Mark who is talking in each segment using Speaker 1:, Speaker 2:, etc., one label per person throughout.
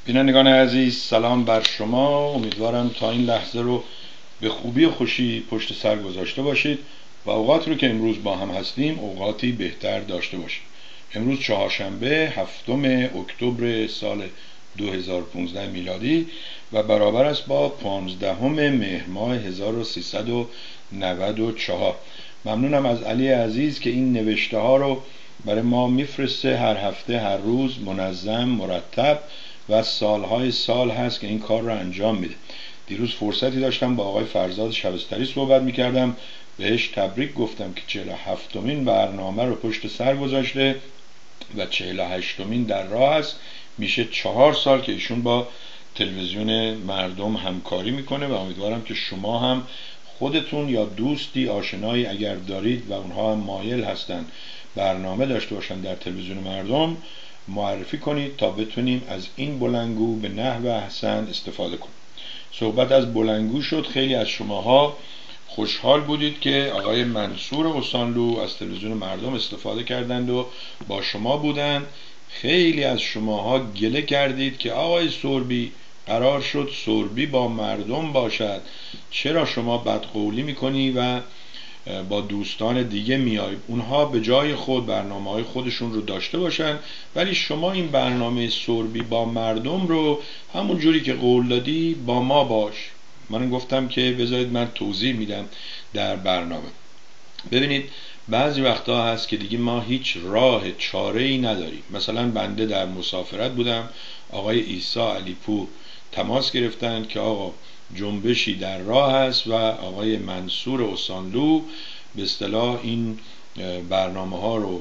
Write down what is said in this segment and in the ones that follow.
Speaker 1: بینندگان عزیز، سلام بر شما. امیدوارم تا این لحظه رو به خوبی و خوشی پشت سر گذاشته باشید و اوقات رو که امروز با هم هستیم اوقاتی بهتر داشته باشید. امروز چهارشنبه 7 اکتبر سال 2015 میلادی و برابر است با 15 مهر ماه 1394. ممنونم از علی عزیز که این نوشته ها رو برای ما میفرسته، هر هفته هر روز منظم مرتب و سالهای سال هست که این کار رو انجام میده. دیروز فرصتی داشتم با آقای فرزاد شبستری صحبت میکردم، بهش تبریک گفتم که 47مین برنامه رو پشت سر گذاشته و 48مین در راه است. میشه 4 سال که ایشون با تلویزیون مردم همکاری میکنه و امیدوارم که شما هم خودتون یا دوستی آشنایی اگر دارید و اونها هم مایل هستن برنامه داشته باشن در تلویزیون مردم معرفی کنید تا بتونیم از این بلندگو به نحو احسن استفاده کنیم. صحبت از بلندگو شد. خیلی از شماها خوشحال بودید که آقای منصور استانلو از تلویزیون مردم استفاده کردند و با شما بودند. خیلی از شماها گله کردید که آقای سوربی قرار شد سوربی با مردم باشد، چرا شما بدقولی میکنی و با دوستان دیگه میای اونها به جای خود برنامه‌های خودشون رو داشته باشن، ولی شما این برنامه سوربی با مردم رو همون جوری که قول دادی با ما باش. من گفتم که بذارید من توضیح میدم در برنامه. ببینید بعضی وقتا هست که دیگه ما هیچ راه چاره‌ای نداریم. مثلا بنده در مسافرت بودم، آقای عیسی علیپور تماس گرفتند که آقا جنبشی در راه است و آقای منصور استانلو به اصطلاح این برنامه ها رو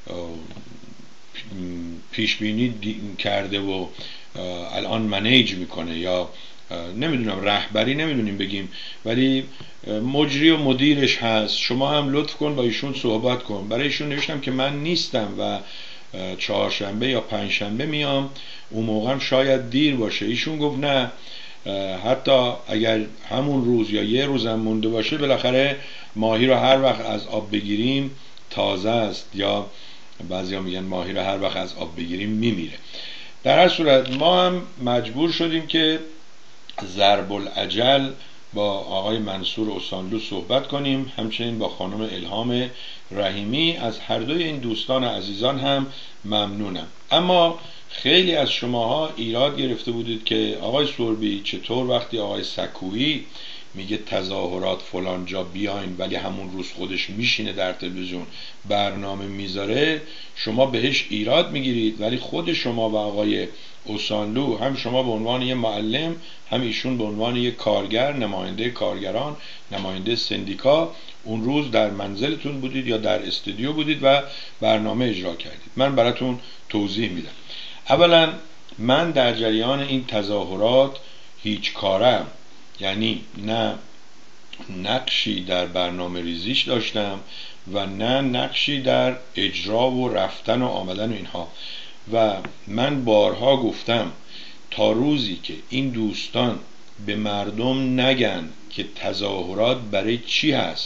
Speaker 1: پیش بینی کرده و الان منیج میکنه، یا نمیدونم رهبری نمیدونیم بگیم، ولی مجری و مدیرش هست. شما هم لطف کن با ایشون صحبت کن. برای ایشون نوشتم که من نیستم و چهارشنبه یا پنجشنبه میام، اون موقع شاید دیر باشه. ایشون گفت نه، حتی اگر همون روز یا یه روزم مونده باشه بالاخره ماهی رو هر وقت از آب بگیریم تازه است، یا بعضیا میگن ماهی رو هر وقت از آب بگیریم میمیره. در هر صورت ما هم مجبور شدیم که ضرب العجل با آقای منصور استانلو صحبت کنیم، همچنین با خانم الهام رحیمی. از هر دوی این دوستان عزیزان هم ممنونم. اما خیلی از شماها ایراد گرفته بودید که آقای سوربی چطور وقتی آقای سکویی میگه تظاهرات فلان جا بیاین ولی همون روز خودش میشینه در تلویزیون برنامه میذاره، شما بهش ایراد میگیرید، ولی خود شما و آقای استانلو، هم شما به عنوان یه معلم هم ایشون به عنوان یه کارگر، نماینده کارگران، نماینده سندیکا، اون روز در منزلتون بودید یا در استودیو بودید و برنامه اجرا کردید. من براتون توضیح میدم. اولا من در جریان این تظاهرات هیچ کارم، یعنی نه نقشی در برنامه ریزیش داشتم و نه نقشی در اجرا و رفتن و آمدن و اینها. و من بارها گفتم تا روزی که این دوستان به مردم نگن که تظاهرات برای چی هست،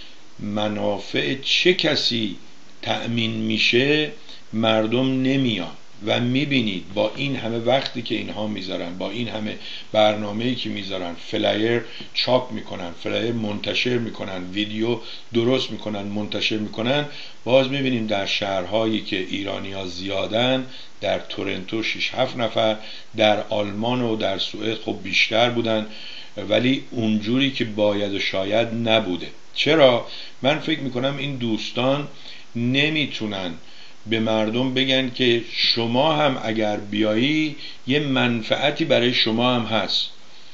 Speaker 1: منافع چه کسی تأمین میشه، مردم نمیان. و میبینید با این همه وقتی که اینها میذارن، با این همه برنامه‌ای که میذارن، فلایر چاپ میکنن، فلایر منتشر میکنن، ویدیو درست میکنن منتشر میکنن، باز میبینیم در شهرهایی که ایرانی‌ها زیادن، در تورنتو 6-7 نفر، در آلمان و در سوئد خب بیشتر بودن، ولی اونجوری که باید و شاید نبوده. چرا؟ من فکر میکنم این دوستان نمیتونن به مردم بگن که شما هم اگر بیایی یه منفعتی برای شما هم هست،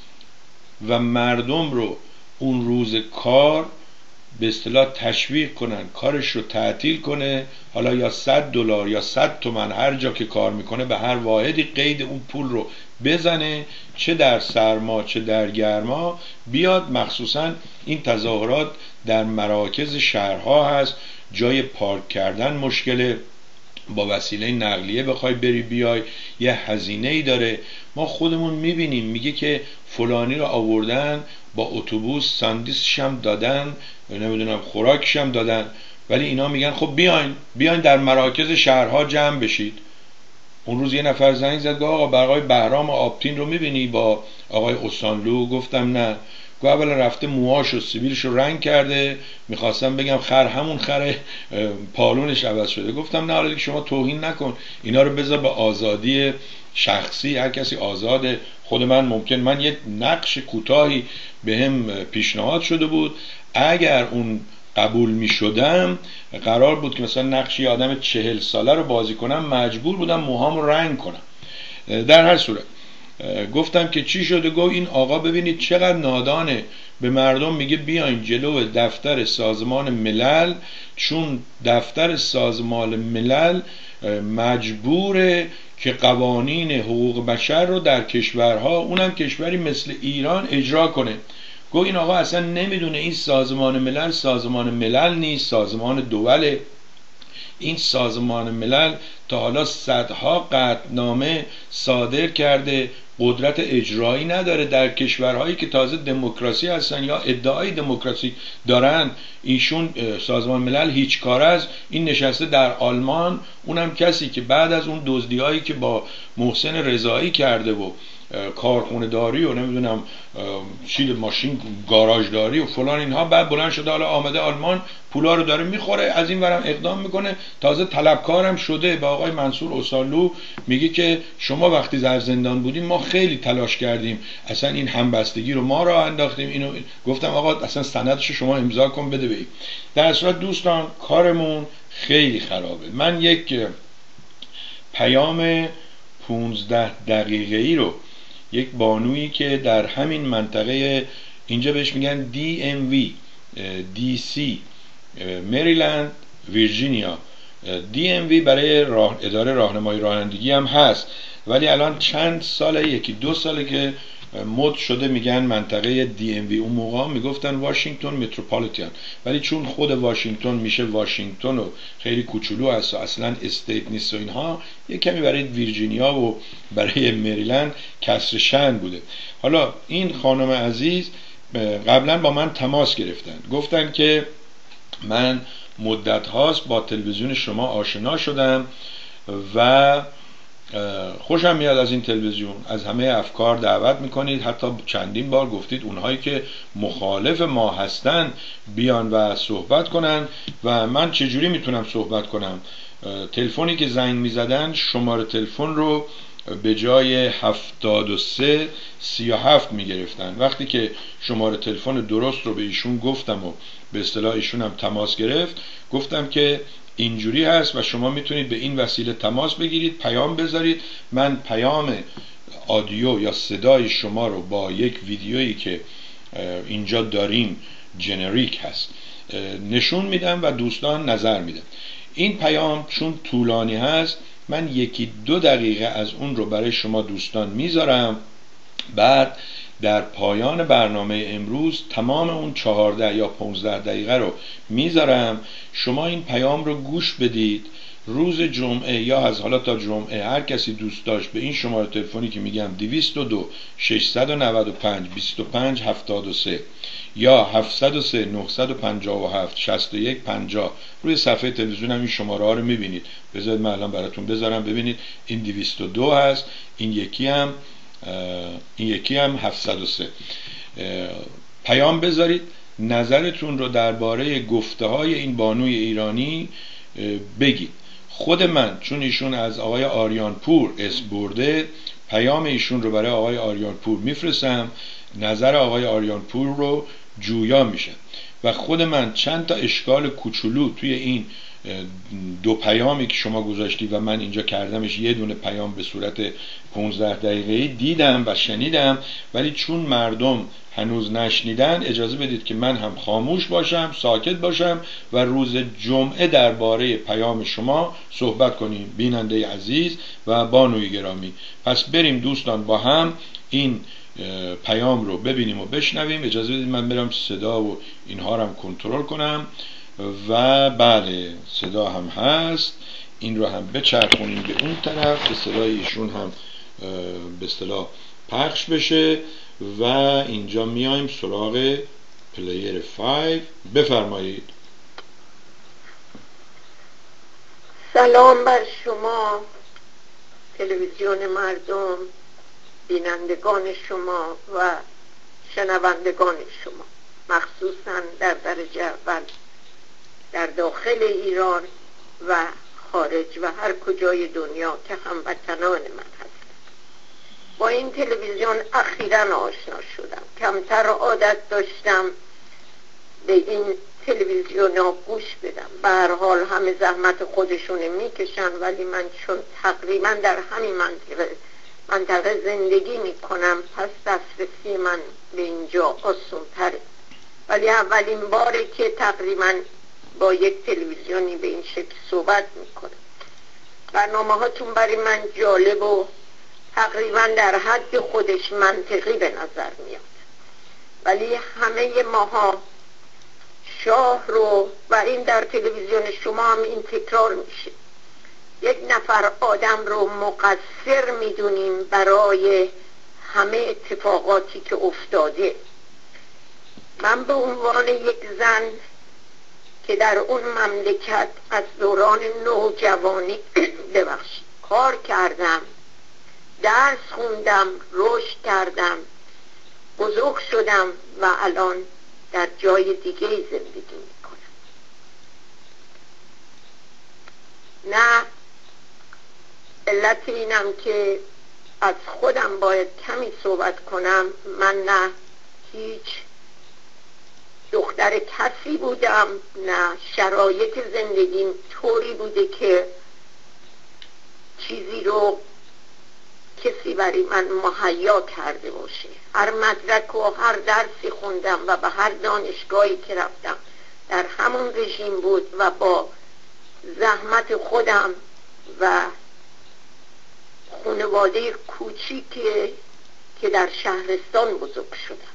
Speaker 1: و مردم رو اون روز کار به اصطلاح تشویق کنن کارش رو تعطیل کنه، حالا یا $100 یا 100 تومن هر جا که کار میکنه به هر واحدی قید اون پول رو بزنه، چه در سرما چه در گرما بیاد. مخصوصا این تظاهرات در مراکز شهرها هست، جای پارک کردن مشکله، با وسیله نقلیه بخوای بری بیای یه هزینه ای داره. ما خودمون میبینیم میگه که فلانی رو آوردن با اتوبوس، ساندویچش هم دادن، نمیدونم خوراکش هم دادن، ولی اینا میگن خب بیاین در مراکز شهرها جمع بشید. اون روز یه نفر زنگ زد، گفت آقا برای بهرام آبتین رو میبینی با آقای اوسانلو؟ گفتم نه. گفت اولا رفته موهاش و سیبیلش رو رنگ کرده، میخواستم بگم خر همون خره، پالونش عوض شده. گفتم نه حالا شما توهین نکن، اینا رو بذار به آزادی شخصی، هر کسی آزاده. خود من یه نقش کوتاهی به هم پیشنهاد شده بود، اگر اون قبول می شدم قرار بود که مثلا نقش یه آدم 40 ساله رو بازی کنم، مجبور بودم موهام رو رنگ کنم. در هر صورت گفتم که چی شده؟ گفت این آقا ببینید چقدر نادانه، به مردم میگه بیاین جلو دفتر سازمان ملل، چون دفتر سازمان ملل مجبوره که قوانین حقوق بشر رو در کشورها، اونم کشوری مثل ایران، اجرا کنه. گفت این آقا اصلا نمیدونه این سازمان ملل سازمان ملل نیست، سازمان دوله. این سازمان ملل تا حالا صدها قطعنامه صادر کرده، قدرت اجرایی نداره در کشورهایی که تازه دموکراسی هستن یا ادعای دموکراسی دارن. ایشون سازمان ملل هیچ کار است. این نشسته در آلمان، اونم کسی که بعد از اون دزدی‌هایی که با محسن رضایی کرده و کارخونه داری و نمیدونم چیل ماشین گاراژ داری و فلان اینها، بعد بلند شده حالا آمده آلمان پولا رو داره میخوره، از این ورم اقدام میکنه، تازه طلبکارم شده. به آقای منصور اوسالو میگه که شما وقتی در زندان بودیم ما خیلی تلاش کردیم، اصلا این همبستگی رو ما راه انداختیم. اینو گفتم آقا اصلا سندش شما امضا کن بده بی. در صورت دوستان کارمون خیلی خرابه. من یک پیام 15 دقیقه‌ای رو یک بانویی که در همین منطقه، اینجا بهش میگن DMV DC، مریلند، ویرجینیا. DMV برای اداره راهنمایی رانندگی هم هست، ولی الان چند ساله، یکی دو ساله که مد شده میگن منطقه DMV. اون موقع میگفتن واشنگتن متروپولیتان، ولی چون خود واشنگتن میشه واشنگتن و خیلی کوچولو هست و اصلا استیت نیست و اینها، یه کمی برای ویرجینیا و برای مریلند کسر شأن بوده. حالا این خانم عزیز قبلا با من تماس گرفتن، گفتن که من مدت هاست با تلویزیون شما آشنا شدم و خوشم میاد از این تلویزیون، از همه افکار دعوت میکنید، حتی چندین بار گفتید اونهایی که مخالف ما هستن بیان و صحبت کنن و من چجوری میتونم صحبت کنم. تلفنی که زنگ میزدن شماره تلفن رو به جای 73 37 میگرفتن. وقتی که شماره تلفن درست رو به ایشون گفتم و به اصطلاح ایشون هم تماس گرفت، گفتم که اینجوری هست و شما میتونید به این وسیله تماس بگیرید، پیام بذارید، من پیام آدیو یا صدای شما رو با یک ویدیویی که اینجا داریم جنریک هست نشون میدم و دوستان نظر میدم. این پیام چون طولانی هست من یکی دو دقیقه از اون رو برای شما دوستان میذارم، بعد در پایان برنامه امروز تمام اون 14 یا 15 دقیقه رو میذارم. شما این پیام رو گوش بدید. روز جمعه یا از حالا تا جمعه هر کسی دوست داشت به این شماره تلفنی که میگم 202 695 25 73 یا 703 957 61 50 روی صفحه تلویزیون هم این شماره ها رو میبینید. بذارید من الان براتون بذارم ببینید. این 202 هست، این یکی هم 703. پیام بذارید، نظرتون رو درباره گفته های این بانوی ایرانی بگید. خود من چون ایشون از آقای آریانپور اسم برده، پیام ایشون رو برای آقای آریانپور میفرستم، نظر آقای آریانپور رو جویا میشه و خود من چند تا اشکال کوچولو توی این دو پیامی که شما گذاشتی و من اینجا کردمش یه دونه پیام به صورت 15 دقیقه‌ای دیدم و شنیدم، ولی چون مردم هنوز نشنیدن اجازه بدید که من هم خاموش باشم، ساکت باشم و روز جمعه درباره پیام شما صحبت کنیم. بیننده عزیز و بانوی گرامی، پس بریم دوستان با هم این پیام رو ببینیم و بشنویم. اجازه بدید من برم صدا و اینها رو هم کنترل کنم و بله صدا هم هست. این رو هم بچرخونیم به اون طرف که صدای ایشون هم به اصطلاح پخش بشه و اینجا میایم سراغ پلیر 5. بفرمایید.
Speaker 2: سلام بر شما، تلویزیون مردم، بینندگان شما و شنوندگان شما، مخصوصا در درجه اول در داخل ایران و خارج و هر کجای دنیا که هموطنان من هستند. با این تلویزیون اخیراً آشنا شدم. کمتر عادت داشتم به این تلویزیون ها گوش بدم. به هر حال همه زحمت خودشونه میکشن، ولی من چون تقریبا در همین منطقه زندگی میکنم، پس دسترسی من به اینجا آسان تره. ولی اولین باره که تقریبا با یک تلویزیونی به این شکل صحبت میکنم. برنامه هاتون برای من جالب و تقریبا در حد خودش منطقی به نظر میاد، ولی همه ماها شاه رو، و این در تلویزیون شما هم این تکرار میشه، یک نفر آدم رو مقصر میدونیم برای همه اتفاقاتی که افتاده. من به عنوان یک زن که در اون مملکت از دوران نوجوانی کار کردم، درس خوندم، رشد کردم، بزرگ شدم و الان در جای دیگه زندگی میکنم. نه علت اینم که از خودم باید کمی صحبت کنم، من نه هیچ دختر کسی بودم، نه شرایط زندگیم طوری بوده که چیزی رو کسی برای من مهیا کرده باشه. هر مدرک و هر درسی خوندم و به هر دانشگاهی که رفتم در همون رژیم بود و با زحمت خودم و خانواده کوچیکی که در شهرستان بزرگ شدم.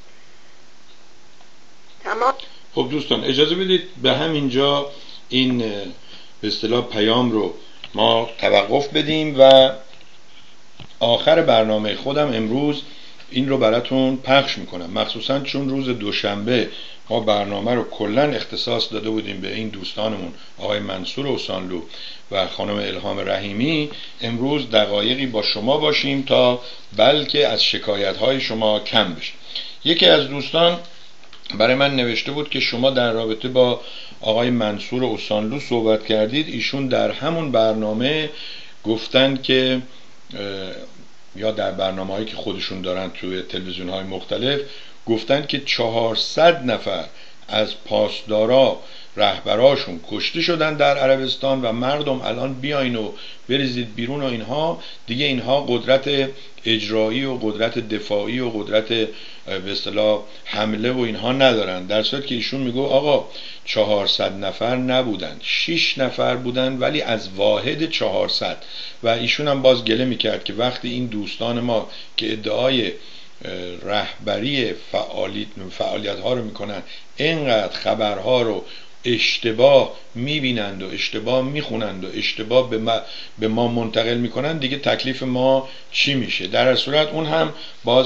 Speaker 2: تمام.
Speaker 1: خب دوستان اجازه بدید به همینجا این به اصطلاح پیام رو ما توقف بدیم و آخر برنامه خودم امروز این رو براتون پخش میکنم، مخصوصا چون روز دوشنبه ما برنامه رو کلا اختصاص داده بودیم به این دوستانمون آقای منصور اوسانلو و خانم الهام رحیمی. امروز دقایقی با شما باشیم تا بلکه از شکایت‌های شما کم بشه. یکی از دوستان برای من نوشته بود که شما در رابطه با آقای منصور اوسانلو صحبت کردید. ایشون در همون برنامه گفتن که یا در برنامه‌هایی که خودشون دارن توی تلویزیون‌های مختلف گفتن که 400 نفر از پاسدارا رهبراشون کشته شدن در عربستان و مردم الان بیاین و بریزید بیرون و اینها دیگه، اینها قدرت اجرایی و قدرت دفاعی و قدرت به اصطلاح حمله و اینها ندارن. در صورتی که ایشون میگه آقا 400 نفر نبودن، 6 نفر بودن ولی از واحد 400. و ایشون هم باز گله میکرد که وقتی این دوستان ما که ادعای رهبری فعالیت ها رو میکنن اینقدر خبرها رو اشتباه میبینند و اشتباه میخونند و اشتباه به ما منتقل میکنن، دیگه تکلیف ما چی میشه؟ در صورت اون هم باز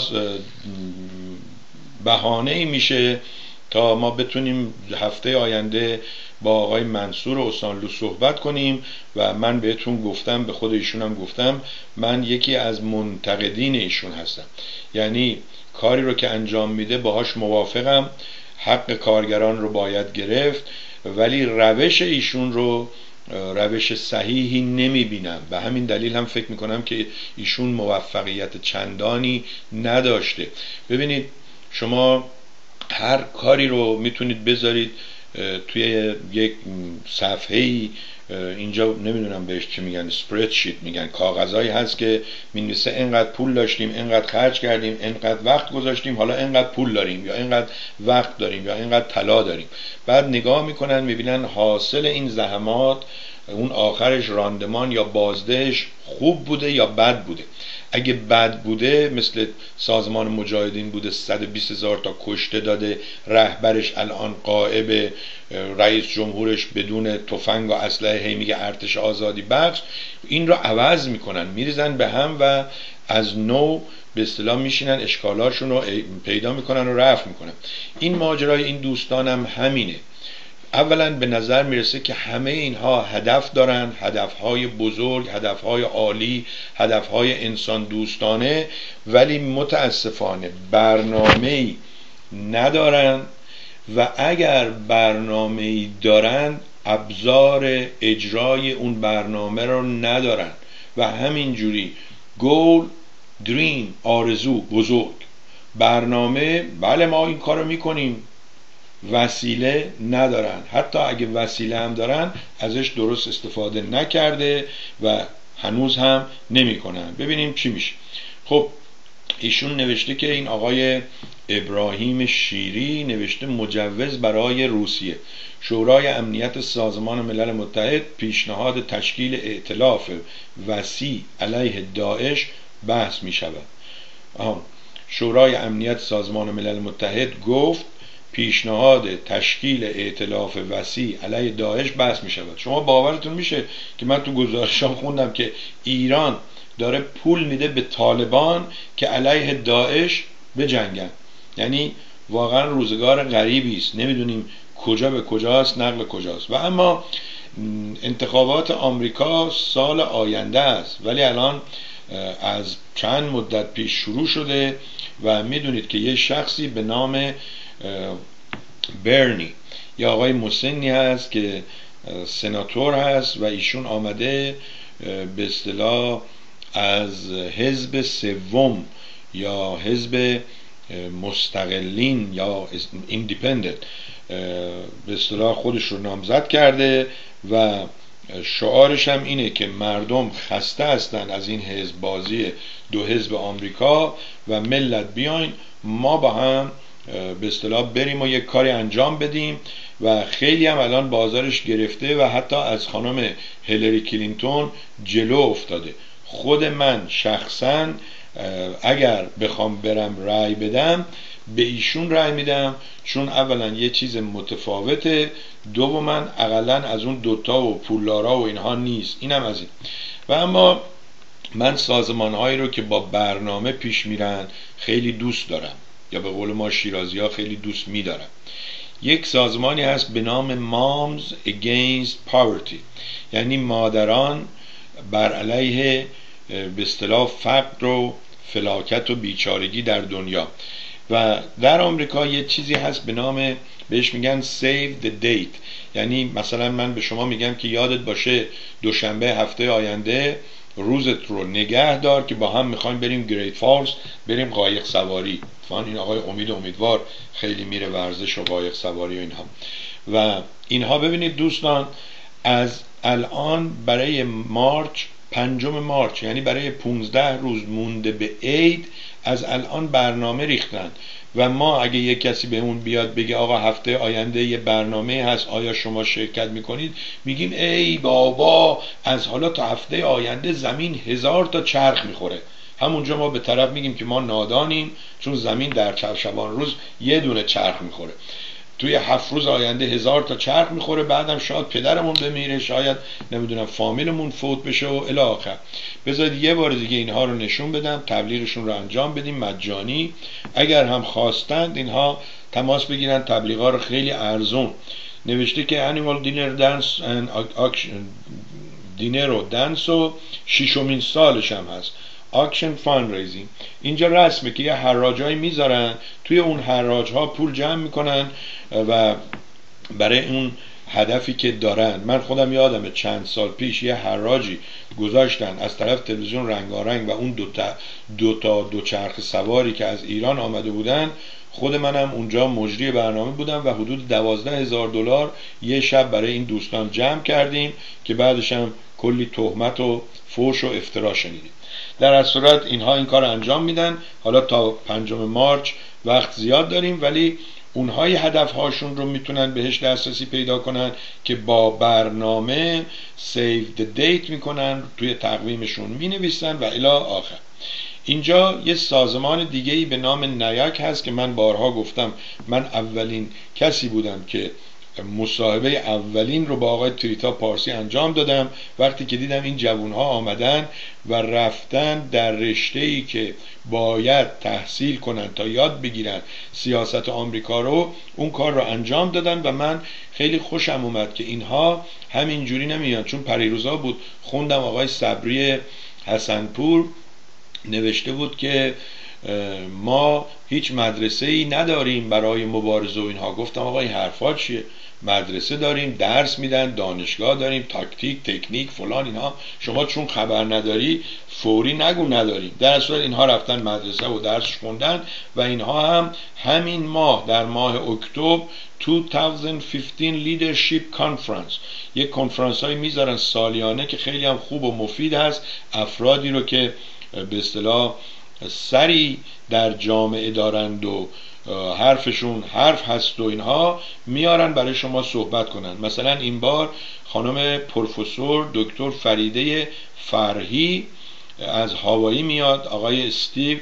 Speaker 1: بهانه‌ای میشه تا ما بتونیم هفته آینده با آقای منصور اوسانلو صحبت کنیم. و من بهتون گفتم، به خود ایشون هم گفتم، من یکی از منتقدین ایشون هستم، یعنی کاری رو که انجام میده باهاش موافقم، حق کارگران رو باید گرفت، ولی روش ایشون رو روش صحیحی نمیبینم. به همین دلیل هم فکر میکنم که ایشون موفقیت چندانی نداشته. ببینید شما هر کاری رو میتونید بذارید توی یک صفحه‌ای، اینجا نمیدونم بهش چی میگن، اسپرد شیت میگن، کاغذایی هست که می‌نویسه اینقدر پول داشتیم، اینقدر خرج کردیم، اینقدر وقت گذاشتیم، حالا اینقدر پول داریم یا اینقدر وقت داریم یا اینقدر طلا داریم. بعد نگاه میکنن میبینن حاصل این زحمات اون آخرش راندمان یا بازدهش خوب بوده یا بد بوده. اگه بد بوده مثل سازمان مجاهدین بوده 120,000 تا کشته داده، رهبرش الان غائب، رئیس جمهورش بدون تفنگ و اسلحه هی میگه ارتش آزادی بخش، این رو عوض میکنن، میریزن به هم و از نو به اصطلاح میشینن اشکالاشون رو پیدا میکنن و رفع میکنن. این ماجرای این دوستانم همینه. اولا به نظر میرسه که همه اینها هدف دارن، هدفهای بزرگ، هدفهای عالی، هدفهای انسان دوستانه، ولی متاسفانه برنامه‌ای ندارن و اگر برنامه‌ای دارن ابزار اجرای اون برنامه رو ندارن و همینجوری گول، دریم، آرزو بزرگ، برنامه بله ما این کارو میکنیم، وسیله ندارن، حتی اگه وسیله هم دارن ازش درست استفاده نکرده و هنوز هم نمیکنن. ببینیم چی میشه. خب ایشون نوشته که این آقای ابراهیم شیری نوشته مجوز برای روسیه. شورای امنیت سازمان ملل متحد پیشنهاد تشکیل ائتلاف وسیع علیه داعش بحث می شود. شورای امنیت سازمان ملل متحد گفت پیشنهاد تشکیل ائتلاف وسیع علیه داعش بحث می شود. شما باورتون میشه که من تو گزارشام خوندم که ایران داره پول میده به طالبان که علیه داعش بجنگن. یعنی واقعا روزگار غریبی است، نمیدونیم کجا به کجاست، نقل کجاست. و اما انتخابات آمریکا سال آینده است، ولی الان از چند مدت پیش شروع شده و میدونید که یه شخصی به نام برنی یا آقای مسنی هست که سناتور هست و ایشون آمده به اصطلاح از حزب سوم یا حزب مستقلین یا ایندیپندنت به اصطلاح خودش رو نامزد کرده و شعارش هم اینه که مردم خسته هستن از این حزب بازی دو حزب آمریکا و ملت بیاین ما با هم به اصطلاح بریم و یک کاری انجام بدیم و خیلی هم الان بازارش گرفته و حتی از خانم هیلاری کلینتون جلو افتاده. خود من شخصا اگر بخوام برم رأی بدم به ایشون رأی میدم، چون اولا یه چیز متفاوته، دوما اقلا از اون دوتا و پولدارا و اینها نیست، اینم از این. و اما من سازمانهایی رو که با برنامه پیش میرن خیلی دوست دارم، یا به قول ما شیرازی ها خیلی دوست میدارم. یک سازمانی هست به نام Moms Against Poverty، یعنی مادران بر علیه به اصطلاح فقر و فلاکت و بیچارگی در دنیا. و در آمریکا یه چیزی هست به نام، بهش میگن Save the Date، یعنی مثلا من به شما میگم که یادت باشه دوشنبه هفته آینده روزت رو نگه دار که با هم میخوایم بریم گریت فالز، بریم قایق سواری. فان این آقای امیدوار خیلی میره ورزش و قایق سواری و اینها. و اینها ببینید دوستان، از الان برای مارچ 5 مارچ، یعنی برای 15 روز مونده به عید، از الان برنامه ریختن و ما اگه یک کسی به اون بیاد بگه آقا هفته آینده یه برنامه هست آیا شما شرکت میکنید، میگیم ای بابا از حالا تا هفته آینده زمین 1000 تا چرخ میخوره. همونجا ما به طرف میگیم که ما نادانیم، چون زمین در چهارشبان روز یه دونه چرخ میخوره، توی 7 روز آینده 1000 تا چرخ میخوره، بعدم شاید پدرمون بمیره، شاید نمیدونم فامیلمون فوت بشه و الی آخر. بذارید یه بار دیگه اینها رو نشون بدم، تبلیغشون رو انجام بدیم مجانی. اگر هم خواستند اینها تماس بگیرن، تبلیغا رو خیلی ارزون. نوشته که Annual Dinner Dance and دینر و دنس و 6مین سالش هم هست، آکشن فاندریزینگ. اینجا رسمه که یه حراجایی میذارن، توی اون حراجها پول جمع میکنن و برای اون هدفی که دارن. من خودم یادمه چند سال پیش یه حراجی گذاشتن از طرف تلویزیون رنگارنگ و اون دوچرخ سواری که از ایران آمده بودن، خود منم اونجا مجری برنامه بودم و حدود $12,000 یه شب برای این دوستان جمع کردیم که بعدش هم کلی تهمت و فحش و افترا شنیدیم. در هر صورت اینها این کار انجام میدن. حالا تا 5 مارچ وقت زیاد داریم، ولی اونهای هدفهاشون رو میتونن بهش دسترسی پیدا کنن که با برنامه Save the Date میکنن، توی تقویمشون مینویسن و الی آخر. اینجا یه سازمان دیگه‌ای به نام نیاک هست که من بارها گفتم من اولین کسی بودم که مصاحبه اولین رو با آقای تریتا پارسی انجام دادم. وقتی که دیدم این جوانها آمدن و رفتن در رشته‌ای که باید تحصیل کنن تا یاد بگیرن سیاست آمریکا رو، اون کار رو انجام دادن و من خیلی خوشم اومد که اینها همینجوری نمیان، چون پریروزا بود خوندم آقای صبری حسنپور نوشته بود که ما هیچ مدرسه ای نداریم برای مبارزه و اینها. گفتم آقا این حرفا چیه؟ مدرسه داریم، درس میدن، دانشگاه داریم، تاکتیک، تکنیک، فلان اینها. شما چون خبر نداری فوری نگو نداریم. در صورت اینها رفتن مدرسه و درس خوندن و اینها هم همین ماه در ماه اکتبر 2015 Leadership Conference یک کنفرانس هایی میذارن سالیانه که خیلی هم خوب و مفید هست. افرادی رو که به اصطلاح سری در جامعه دارند و حرفشون حرف هست و اینها میارن برای شما صحبت کنن. مثلا این بار خانم پروفسور دکتر فریده فرهی از هاوایی میاد، آقای استیو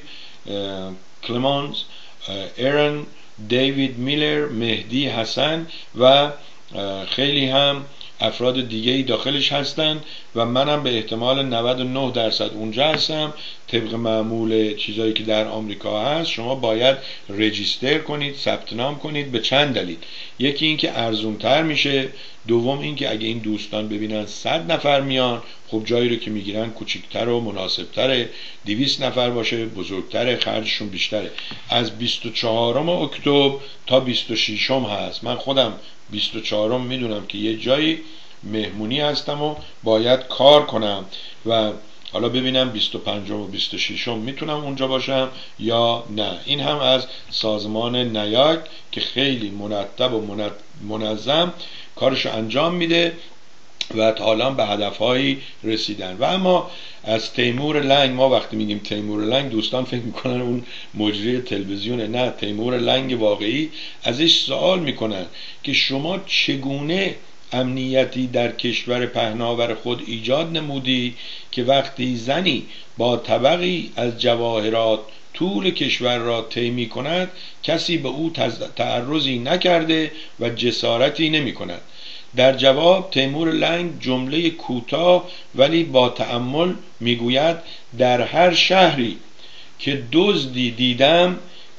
Speaker 1: کلمانز، ایرن دیوید میلر، مهدی حسن و خیلی هم افراد دیگه ای داخلش هستن و منم به احتمال 99% اونجا هستم. طبق معمول چیزایی که در آمریکا هست شما باید رجیستر کنید، ثبت نام کنید. به چند دلیل: یکی این که ارزونتر میشه، دوم این که اگه این دوستان ببینن 100 نفر میان، خب جایی رو که میگیرن کوچیکتر و مناسبتره، 200 نفر باشه بزرگتره، خرجشون بیشتره. از 24 اکتبر تا 26 هست. من خودم 24 میدونم که یه جایی مهمونی هستم و باید کار کنم و حالا ببینم 25 و 26 میتونم اونجا باشم یا نه. این هم از سازمان نیاک که خیلی مرتب و منظم کارشو انجام میده و تا حالا به هدفهایی رسیدن. و اما از تیمور لنگ، ما وقتی میگیم تیمور لنگ دوستان فکر میکنن اون مجری تلویزیونه، نه، تیمور لنگ واقعی. ازش سوال میکنن که شما چگونه امنیتی در کشور پهناور خود ایجاد نمودی که وقتی زنی با طبقی از جواهرات طول کشور را طی می‌کند کسی به او تعرضی نکرده و جسارتی نمی‌کند؟ در جواب تیمور لنگ جمله کوتاه ولی با تأمل میگوید در هر شهری که دزدی دیدم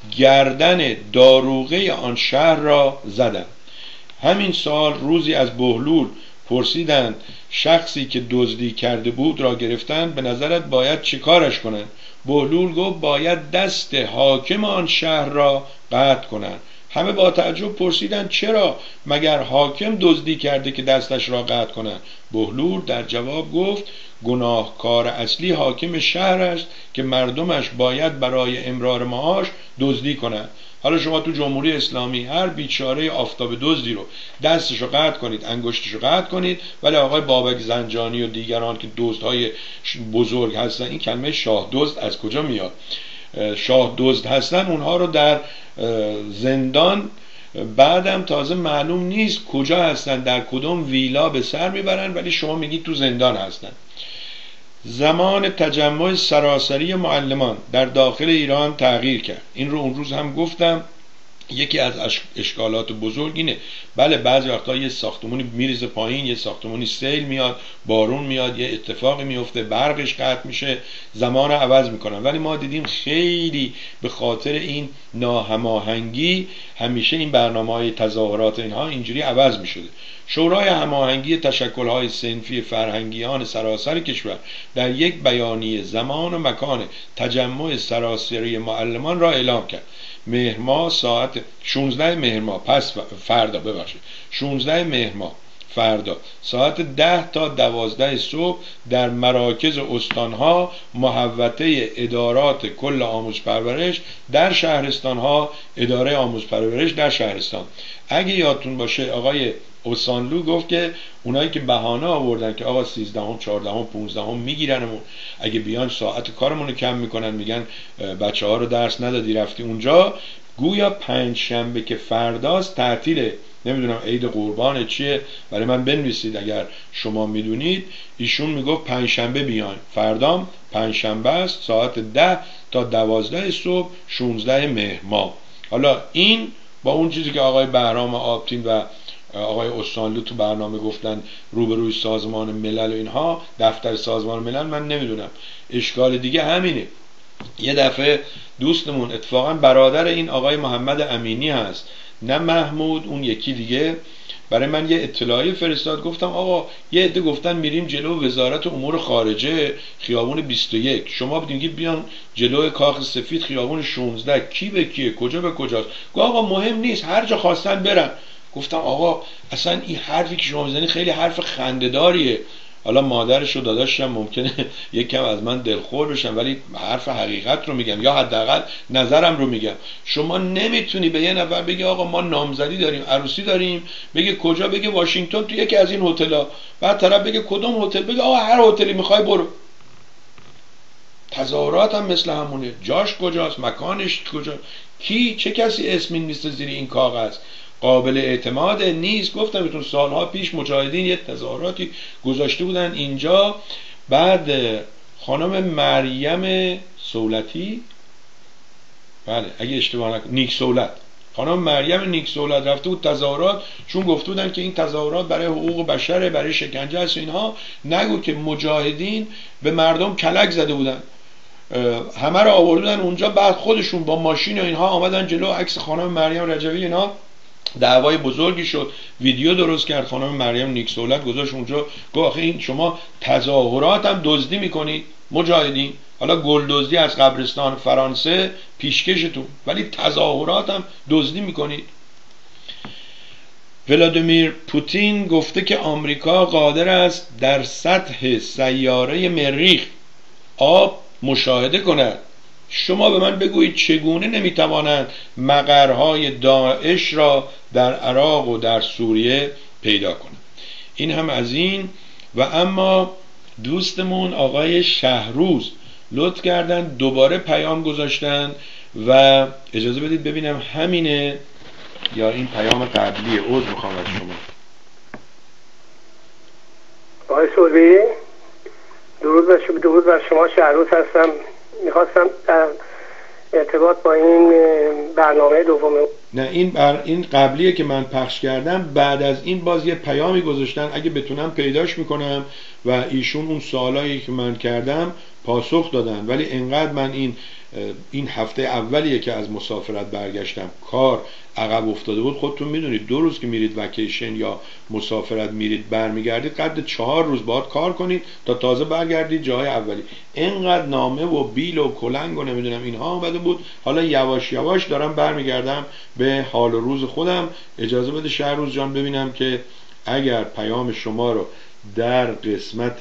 Speaker 1: گردن داروغه آن شهر را زدم. همین سال روزی از بهلول پرسیدند شخصی که دزدی کرده بود را گرفتن، به نظرت باید چه کارش کنند؟ بهلول گفت باید دست حاکم آن شهر را قطع کنند. همه با تعجب پرسیدند چرا؟ مگر حاکم دزدی کرده که دستش را قطع کنند؟ بهلول در جواب گفت گناهکار اصلی حاکم شهر است که مردمش باید برای امرار معاش دزدی کنند. حالا شما تو جمهوری اسلامی هر بیچاره آفتاب دزدی رو دستشو قطع کنید، انگشتشو قطع کنید، ولی آقای بابک زنجانی و دیگران که دزدهای بزرگ هستن، این کلمه شاه دزد از کجا میاد؟ شاه دزد هستن، اونها رو در زندان بعدم تازه معلوم نیست کجا هستن، در کدوم ویلا به سر میبرن، ولی شما میگید تو زندان هستن. زمان تجمع سراسری معلمان در داخل ایران تغییر کرد. این رو اون روز هم گفتم. یکی از اشکالات بزرگ اینه، بله بعضی وقتا یه ساختمونی میریزه پایین، یه ساختمونی سیل میاد، بارون میاد، یه اتفاقی میفته، برقش قطع میشه، زمان رو عوض میکنن. ولی ما دیدیم خیلی به خاطر این ناهماهنگی همیشه این برنامه‌های تظاهرات اینها اینجوری عوض میشده. شورای هماهنگی تشکل‌های صنفی فرهنگیان سراسر کشور در یک بیانیه زمان و مکان تجمع سراسری معلمان را اعلام کرد. مهر ماه ساعت 16 مهر ماه، پس فردا 16 مهر ماه فردا ساعت 10 تا 12 صبح در مراکز استانها محوطه ادارات کل آموزش پرورش در شهرستانها، اداره آموزش پرورش در شهرستان. اگه یادتون باشه آقای اوسانلو گفت که اونایی که بهانه آوردن که آقا 13 14 15 میگیرنمون، اگه بیان ساعت کارمون رو کم میکنن، میگن بچه ها رو درس ندادی رفتی اونجا، گویا 5 شنبه که فرداست تعطیله. نمیدونم عید قربان چیه، برای من بنویسید اگر شما میدونید. ایشون میگفت 5 شنبه بیان، فردام 5 شنبه است، ساعت 10 تا 12 صبح 16 مهر ماه. حالا این با اون چیزی که آقای بهرام آبتین و آقای استانلو تو برنامه گفتن روبروی سازمان ملل و اینها، دفتر سازمان ملل، من نمیدونم. اشکال دیگه همینه. یه دفعه دوستمون اتفاقا برادر این آقای محمد امینی هست، نه محمود، اون یکی دیگه، برای من یه اطلاعیه فرستاد. گفتم آقا یه عده گفتن میریم جلو وزارت امور خارجه خیابون 21، شما میگید بیان جلو کاخ سفید خیابون 16، کی به کیه، کجا به کجاست؟ گفت آقا مهم نیست، هر جا خواستن برن. گفتم آقا اصلا این حرفی که شما میزنید خیلی حرف خنده‌داریه. حالا مادرش و داداشم ممکنه یک کم از من دلخور بشن، ولی حرف حقیقت رو میگم، یا حداقل نظرم رو میگم. شما نمیتونی به یه نفر بگی آقا ما نامزدی داریم، عروسی داریم، بگه کجا، بگه واشنگتن تو یکی از این هتل‌ها، بعد طرف بگه کدوم هتل، بگه آقا هر هتلی میخوای برو. تظاهرات هم مثل همونه، جاش کجاست، مکانش کجا، کی، چه کسی اسمی نیست زیر این کاغذ، قابل اعتماد نیست. گفتم بهتون سالها پیش مجاهدین یه تظاهراتی گذاشته بودن اینجا، بعد خانم مریم سولتی، بله اگه اشتباه نکنم نیک سولت، خانم مریم نیک سولت رفته بود تظاهرات، چون گفته بودن که این تظاهرات برای حقوق بشره، برای شکنجه است اینها. نگو که مجاهدین به مردم کلک زده بودن، همه رو آوردن اونجا، بعد خودشون با ماشین و اینها آمدن جلو، عکس خانم مریم رجوی اینا، دعوای بزرگی شد، ویدیو درست کرد خانم مریم نیکسولت گذاشت اونجا، گفت آخه این شما تظاهرات هم دزدی میکنید مجاهدین، حالا گل دزدی از قبرستان فرانسه پیشکشتون، ولی تظاهرات هم دزدی میکنید. ولادیمیر پوتین گفته که آمریکا قادر است در سطح سیاره مریخ آب مشاهده کند. شما به من بگویید چگونه نمیتوانند مقرهای داعش را در عراق و در سوریه پیدا کنند. این هم از این. و اما دوستمون آقای شهروز لطف کردن دوباره پیام گذاشتن و اجازه بدید ببینم همینه یا این پیام قبلیه. عذر میخوام از شما.
Speaker 3: آقای سلبی، درود بر شما، شهروز هستم. میخواستم در ارتباط با این برنامه دوم،
Speaker 1: نه این قبلیه که من پخش کردم، بعد از این باز یه پیامی گذاشتن، اگه بتونم پیداش میکنم، و ایشون اون سوالایی که من کردم پاسخ دادن. ولی انقدر من این هفته اولیه که از مسافرت برگشتم، کار عقب افتاده بود. خودتون میدونید 2 روز که میرید وکیشن یا مسافرت میرید برمیگردید، قد 4 روز باید کار کنید تا تازه برگردید جای اولی. اینقدر نامه و بیل و کلنگ و نمیدونم اینها آمده بود. حالا یواش یواش دارم برمیگردم به حال و روز خودم. اجازه بده شهروز جان ببینم که اگر پیام شما رو در قسمت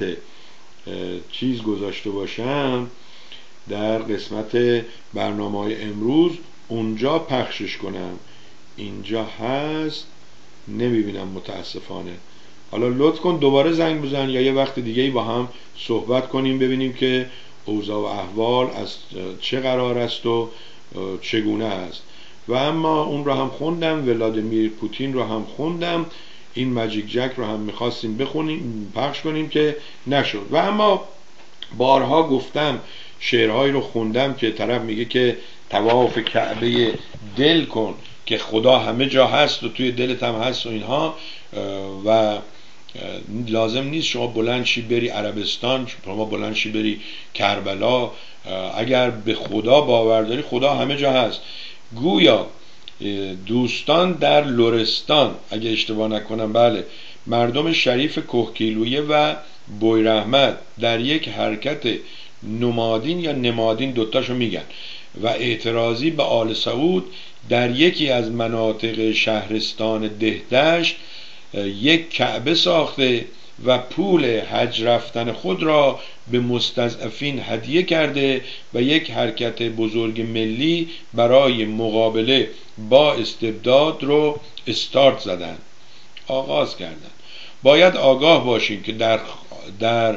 Speaker 1: چیز گذاشته باشم، در قسمت برنامه‌های امروز اونجا پخشش کنم. اینجا هست، نمیبینم متاسفانه. حالا لطف کن دوباره زنگ بزن یا یه وقت دیگه با هم صحبت کنیم، ببینیم که اوضاع و احوال از چه قرار است و چگونه است. و اما اون رو هم خوندم، ولادیمیر پوتین رو هم خوندم، این ماجیک جک رو هم میخواستیم بخونیم پخش کنیم که نشد. و اما بارها گفتم، شعرهایی رو خوندم که طرف میگه که طواف کعبه دل کن که خدا همه جا هست و توی دلت هم هست و اینها، و لازم نیست شما بلند شی بری عربستان، شما بلند شی بری کربلا. اگر به خدا باور داری، خدا همه جا هست. گویا دوستان در لرستان، اگه اشتباه نکنم، بله، مردم شریف کوهگیلویه و بویرحمت در یک حرکت نمادین یا نمادین، دوتاشو میگن، و اعتراضی به آل سعود در یکی از مناطق شهرستان دهدشت یک کعبه ساخته و پول حج رفتن خود را به مستضعفین هدیه کرده و یک حرکت بزرگ ملی برای مقابله با استبداد رو استارت زدن، آغاز کردن. باید آگاه باشیم که در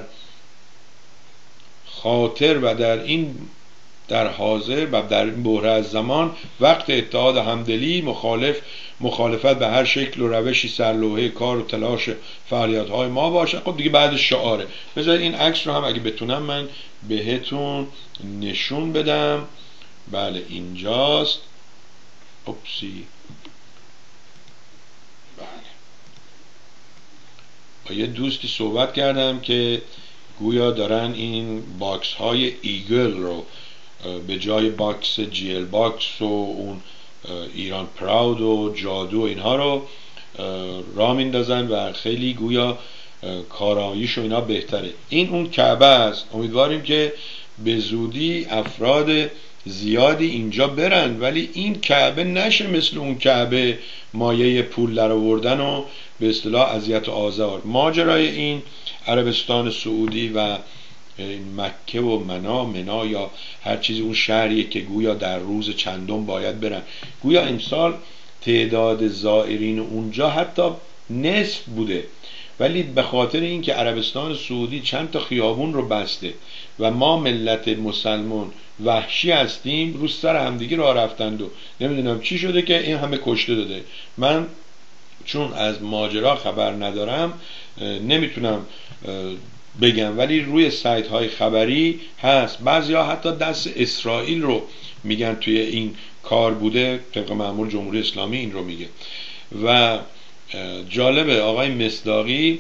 Speaker 1: خاطر و در حاضر و در این بحران از زمان، وقت اتحاد همدلی، مخالفت به هر شکل و روشی سرلوحه کار و تلاش فعالیت‌های ما باشه. خب دیگه بعد شعاره. بذارید این عکس رو هم اگه بتونم من بهتون نشون بدم. بله اینجاست. اوپسی. بله. با یه دوستی صحبت کردم که گویا دارن این باکس های ایگل رو به جای باکس جیل باکس و اون ایران پراود و جادو اینها رو راه میندازن و خیلی گویا کاراییش و اینا بهتره. این اون کعبه است. امیدواریم که به زودی افراد زیادی اینجا برن، ولی این کعبه نشه مثل اون کعبه مایه پول در آوردن و به اصطلاح اذیت و آزار. ماجرای این عربستان سعودی و مکه و منا یا هر چیزی، اون شهریه که گویا در روز چندم باید برن. گویا امسال تعداد زائرین اونجا حتی نصف بوده، ولی به خاطر اینکه عربستان سعودی چند تا خیابون رو بسته و ما ملت مسلمان وحشی هستیم، رو سر همدیگه راه رفتند و نمیدونم چی شده که این همه کشته داده. من چون از ماجرا خبر ندارم نمیتونم بگم، ولی روی سایت های خبری هست. بعضیا حتی دست اسرائیل رو میگن توی این کار بوده، طبق معمول جمهوری اسلامی این رو میگه. و جالبه آقای مصداقی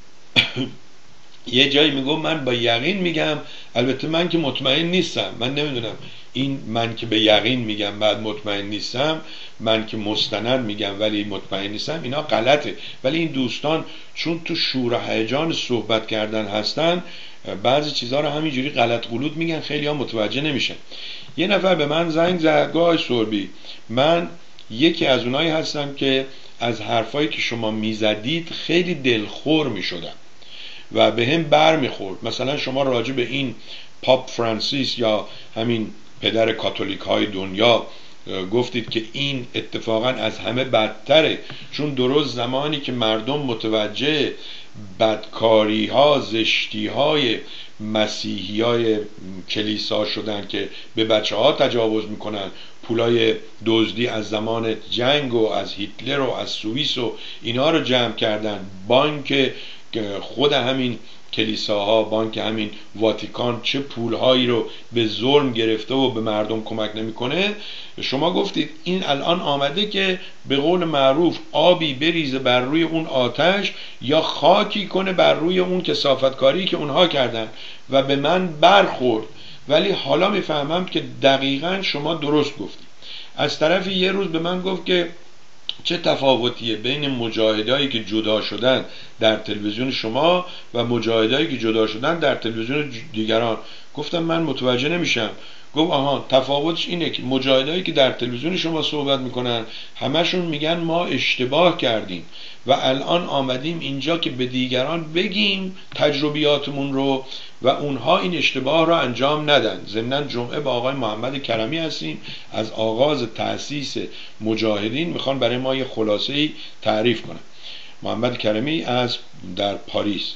Speaker 1: یه جایی میگم من با یقین میگم، البته من که مطمئن نیستم، من نمیدونم این من که به یقین میگم بعد مطمئن نیستم، من که مستند میگم ولی مطمئن نیستم، اینا غلطه. ولی این دوستان چون تو شور و هیجان صحبت کردن هستن، بعضی چیزها رو همینجوری غلط غلوط میگن، خیلی ها متوجه نمیشن. یه نفر به من زنگ زد، گاه سربی من یکی از اونایی هستم که از حرفایی که شما میزدید خیلی دلخور میشدم و به هم بر میخورد. مثلا شما راجع به این پاپ فرانسیس یا همین پدر کاتولیک های دنیا گفتید که این اتفاقا از همه بدتره، چون درست زمانی که مردم متوجه بدکاری ها، زشتی های مسیحی های کلیسا شدن که به بچه ها تجاوز میکنن، پولای دزدی از زمان جنگ و از هیتلر و از سوئیس و اینا رو جمع کردن، بانک خود همین کلیساها، بانک همین واتیکان چه پولهایی رو به ظلم گرفته و به مردم کمک نمیکنه. شما گفتید این الان آمده که به قول معروف آبی بریزه بر روی اون آتش یا خاکی کنه بر روی اون کثافتکاری که اونها کردن و به من برخورد. ولی حالا میفهمم که دقیقاً شما درست گفتید. از طرفی یه روز به من گفت که چه تفاوتیه بین مجاهدایی که جدا شدن در تلویزیون شما و مجاهدایی که جدا شدن در تلویزیون دیگران؟ گفتم من متوجه نمیشم. گفت آها، تفاوتش اینه که مجاهدایی که در تلویزیون شما صحبت میکنن همشون میگن ما اشتباه کردیم و الان آمدیم اینجا که به دیگران بگیم تجربیاتمون رو و اونها این اشتباه رو انجام ندن. ضمناً جمعه با آقای محمد کرمی هستیم، از آغاز تأسیس مجاهدین میخوان برای ما یه خلاصه‌ای تعریف کنن. محمد کرمی از در پاریس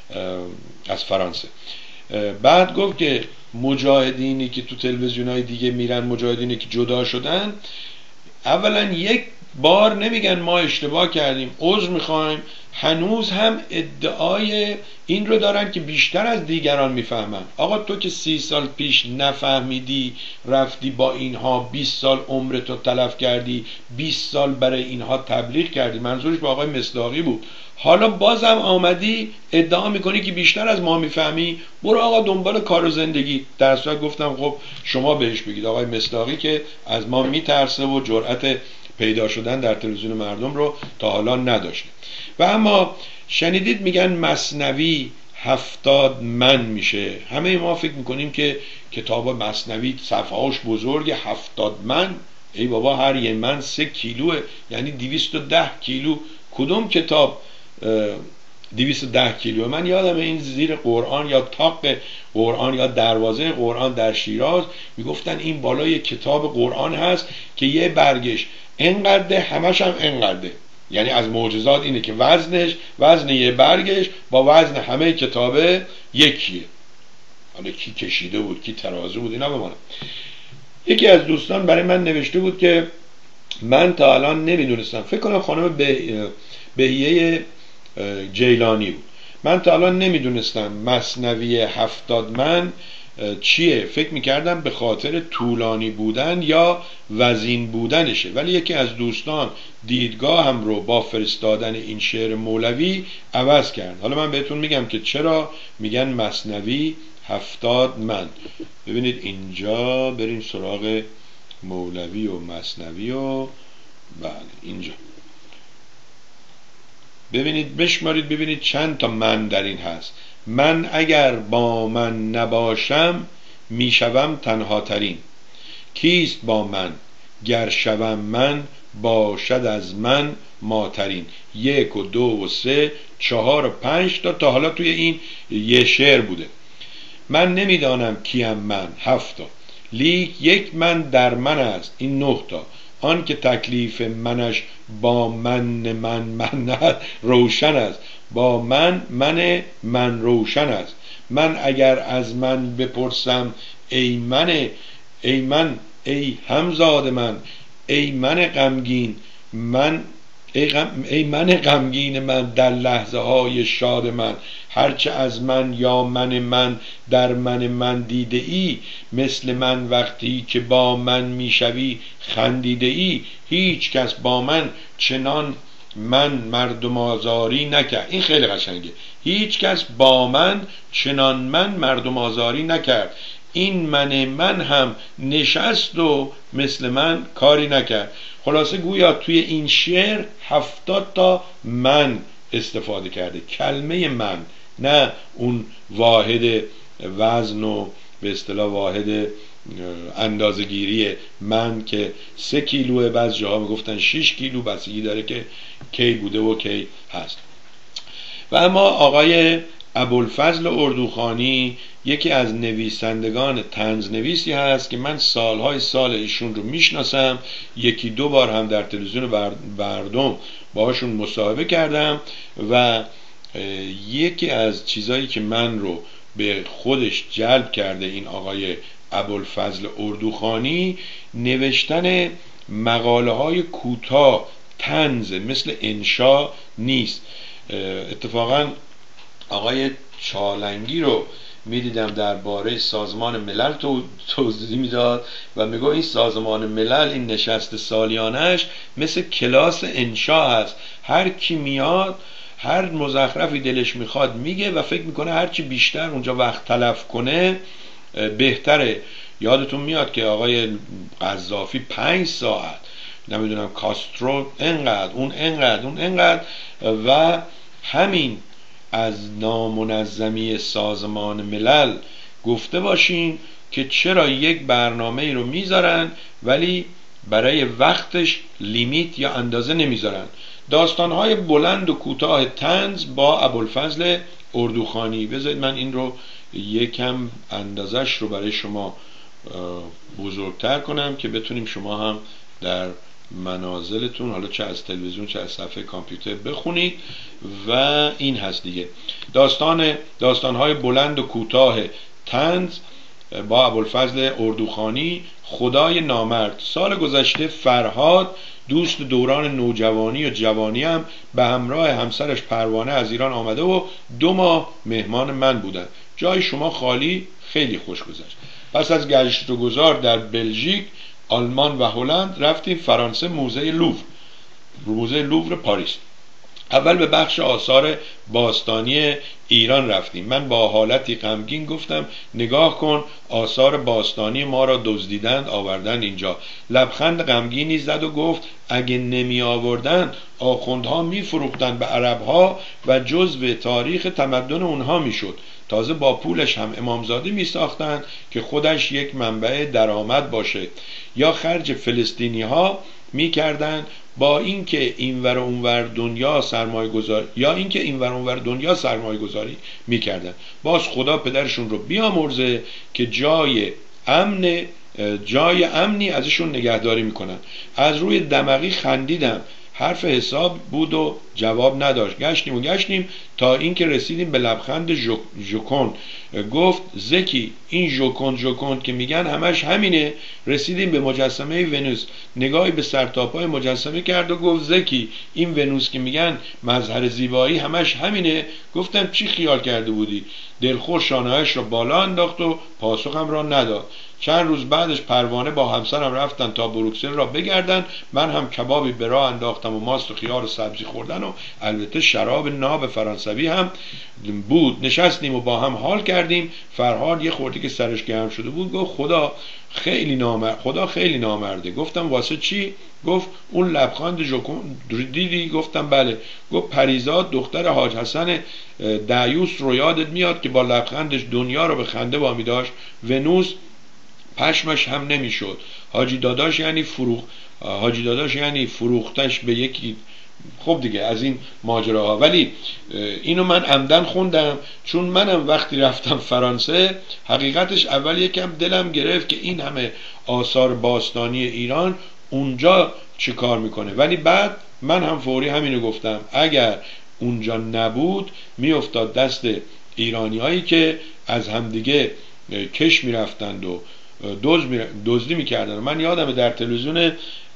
Speaker 1: از فرانسه. بعد گفت که مجاهدینی که تو تلویزیون‌های دیگه میرن، مجاهدینی که جدا شدن، اولا یک بار نمیگن ما اشتباه کردیم عذر میخوایم، هنوز هم ادعای این رو دارن که بیشتر از دیگران میفهمن. آقا تو که 30 سال پیش نفهمیدی رفتی با اینها 20 سال عمرتو تلف کردی، 20 سال برای اینها تبلیغ کردی، منظورش با آقای مصداقی بود، حالا بازم آمدی ادعا میکنی که بیشتر از ما میفهمی، برو آقا دنبال کار و زندگی. در صورت گفتم خب شما بهش بگید آقای مصداقی که از ما میترسه و جرأت پیدا شدن در تلویزیون مردم رو تا حالا نداشته. و اما شنیدید میگن مثنوی 70 من میشه. همه ما فکر میکنیم که کتاب مثنوی صفحهاش بزرگ، 70 من، ای بابا هر یه من 3 کیلوه، یعنی 210 کیلو. کدوم کتاب 210 کیلو؟ من یادم این زیر قرآن یا تاق قرآن یا دروازه قرآن در شیراز میگفتن این بالای کتاب قرآن هست که یه برگش انقدر، همش هم انقدر. یعنی از معجزات اینه که وزن یه برگش با وزن همه کتابه یکیه. حالا کی کشیده بود، کی ترازو بود، اینا بمانم. یکی از دوستان برای من نوشته بود که من تا الان نمیدونستم، فکر کنم خانم بهیه جیلانی بود، من تا الان نمیدونستم مثنوی 70 من چیه. فکر میکردم به خاطر طولانی بودن یا وزین بودنشه. ولی یکی از دوستان دیدگاه هم رو با فرستادن این شعر مولوی عوض کرد. حالا من بهتون میگم که چرا میگن مثنوی 70 من. ببینید اینجا بریم سراغ مولوی و مثنوی و بله اینجا ببینید، بشمارید ببینید چند تا من در این هست. من اگر با من نباشم میشوم تنها ترین. کیست با من گر شوم من، باشد از من ماترین. 1 و 2 و 3 4 و 5 تا حالا توی این یه شعر بوده. من نمیدانم کیم من 7 تا، لیک یک من در من است این 9 تا. آن که تکلیف منش با من روشن است، با من روشن است. من اگر از من بپرسم ای من ای همزاد من، ای من غمگین من، ای من غمگین من در لحظه های شاد من. هرچه از من یا من در من دیده ای، مثل من وقتی که با من میشوی خندیده ای. هیچ کس با من چنان من مردم آزاری نکرد. این خیلی قشنگه. هیچ کس با من چنان من مردم آزاری نکرد. این من هم نشست و مثل من کاری نکرد. خلاصه گویا توی این شعر 70 تا من استفاده کرده. کلمه من، نه اون واحد وزن و به اصطلاح واحد اندازه‌گیری من که 3 کیلوه، بعضی جاها میگفتن 6 کیلو، بستگی داره که کی بوده و کی هست. و اما آقای ابوالفضل اردوخانی یکی از نویسندگان طنزنویسی هست که من سالهای سال ایشون رو میشناسم. 1-2 بار هم در تلویزیون بردم باهاشون مصاحبه کردم و یکی از چیزایی که من رو به خودش جلب کرده این آقای ابوالفضل اردوخانی، نوشتن مقاله های کوتاه طنز مثل انشا نیست. اتفاقا آقای چالنگی رو میدیدم درباره سازمان ملل توضیح میداد و میگه این سازمان ملل، این نشست سالیانش مثل کلاس انشا هست. هر کی میاد هر مزخرفی دلش میخواد میگه و فکر میکنه هرچی بیشتر اونجا وقت تلف کنه بهتره. یادتون میاد که آقای قذافی 5 ساعت، نمیدونم کاسترو انقدر، اون انقدر و همین از نامنظمی سازمان ملل گفته باشین که چرا یک برنامه رو میذارن ولی برای وقتش لیمیت یا اندازه نمیذارن. داستانهای بلند و کوتاه طنز با ابوالفضل اردوخانی. بذارید من این رو یکم اندازش رو برای شما بزرگتر کنم که بتونیم شما هم در منازلتون، حالا چه از تلویزیون چه از صفحه کامپیوتر، بخونید. و این هست دیگه داستانهای بلند و کوتاه طنز با ابوالفضل اردوخانی. خدای نامرد. سال گذشته فرهاد دوست دوران نوجوانی و جوانی هم به همراه همسرش پروانه از ایران آمده و 2 ماه مهمان من بودن. جای شما خالی، خیلی خوش گذشت. پس از گشت و گذار در بلژیک، آلمان و هلند رفتیم فرانسه، موزه لوور پاریس. اول به بخش آثار باستانی ایران رفتیم. من با حالتی غمگین گفتم نگاه کن، آثار باستانی ما را دزدیدند آوردن اینجا. لبخند غمگینی زد و گفت اگه نمی آوردن آخوندها می فروختن به عربها و جزو تاریخ تمدن اونها می شد. تازه با پولش هم امامزاده می ساختن که خودش یک منبع درآمد باشه، یا خرج فلسطینی ها می کردن با اینکه اینور اونور دنیا سرمایه گذاری میکردن. باز خدا پدرشون رو بیامرزه که جای امنی ازشون نگهداری میکنن. از روی دماغی خندیدم. حرف حساب بود و جواب نداشت. گشتیم تا اینکه رسیدیم به لبخند ژوکن. گفت زکی این ژوکن که میگن همش همینه. رسیدیم به مجسمه ونوس. نگاهی به سرتاپای مجسمه کرد و گفت زکی این ونوس که میگن مظهر زیبایی همش همینه. گفتم چی خیال کرده بودی؟ دلخور شانه‌اش را بالا انداخت و پاسخم را نداد. چند روز بعدش پروانه با همسرم رفتن تا بروکسل را بگردن. من هم کبابی به راه انداختم و ماست و خیار و سبزی خوردن و البته شراب ناب فرانسوی هم بود. نشستیم و با هم حال کردیم. فرهاد یه خورده که سرش گرم شده بود گفت خدا خیلی نامرده. گفتم واسه چی؟ گفت اون لبخند ژوکن دیدی؟ گفتم بله. گفت پریزاد دختر حاج حسن دعیوس رو یادت میاد که با لبخندش دنیا رو به خنده وامی داشت؟ ونوس پشمش هم نمیشد. حاجی داداش یعنی فروختش به یکی. خب دیگه از این ماجراها. ولی اینو من عمدن خوندم چون منم وقتی رفتم فرانسه حقیقتش اول یکم دلم گرفت که این همه آثار باستانی ایران اونجا چه کار میکنه، ولی بعد من هم فوری همینو گفتم اگر اونجا نبود میافتاد دست ایرانی هایی که از همدیگه کش میرفتند و دزدی میکردن. من یادمه در تلویزیون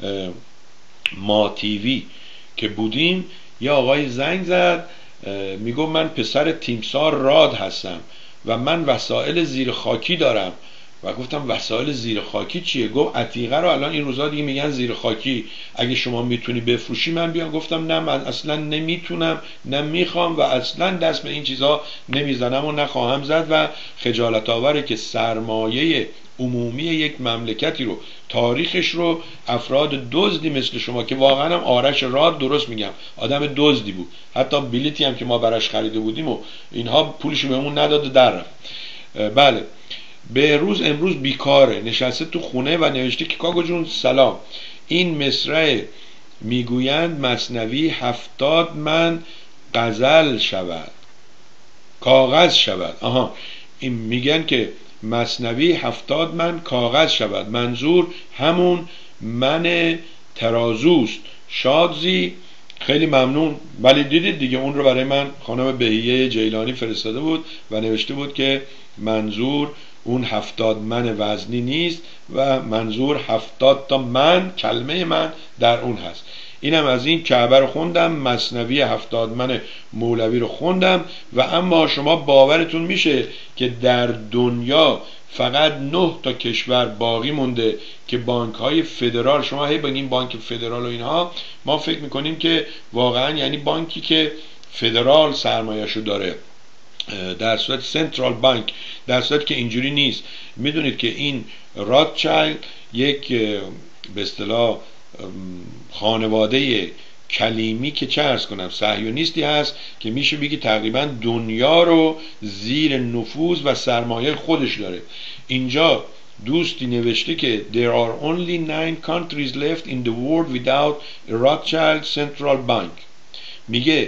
Speaker 1: ما تیوی که بودیم یه آقای زنگ زد میگفت من پسر تیمسار راد هستم و من وسایل زیر خاکی دارم. و گفتم وسایل زیر خاکی چیه؟ گفت عتیقه رو الان این روزا دیگه میگن زیر خاکی، اگه شما میتونی بفروشی من بیام. گفتم نه من اصلا نمیتونم، نه میخوام و اصلا دست به این چیزا نمیزنم و نخواهم زد. و خجالت آوره که سرمایه عمومی یک مملکتی رو، تاریخش رو افراد دزدی مثل شما که واقعا هم آرش راد درست میگم آدم دزدی بود، حتی بلیتی هم که ما براش خریده بودیم و اینها پولش بهمون نداده در رفت. بله به روز امروز بیکاره نشسته تو خونه و نوشته که کاکو جون سلام، این مصرع میگویند مثنوی 70 من غزل شود کاغذ شود. این میگن که مثنوی 70 من کاغذ شود، منظور همون من ترازوست. شادزی خیلی ممنون. ولی دیدید دیگه اون رو برای من خانم بهیه جیلانی فرستاده بود و نوشته بود که منظور اون 70 من وزنی نیست و منظور 70 تا من کلمه من در اون هست. اینم از این کعبه رو خوندم، مثنوی 70 من مولوی رو خوندم. و اما شما باورتون میشه که در دنیا فقط 9 تا کشور باقی مونده که بانک های فدرال، شما هی بگین بانک فدرال و اینها، ما فکر میکنیم که واقعا یعنی بانکی که فدرال سرمایه‌شو داره، در صورت سنترال بانک، در صورت که اینجوری نیست. میدونید که این راتچایلد یک به اصطلاح خانواده کلیمی که چه عرض کنم صهیونیستی هست که میشه بگی تقریبا دنیا رو زیر نفوذ و سرمایه خودش داره. اینجا دوستی نوشته که there are only 9 countries left in the world without a Rothschild central bank. میگه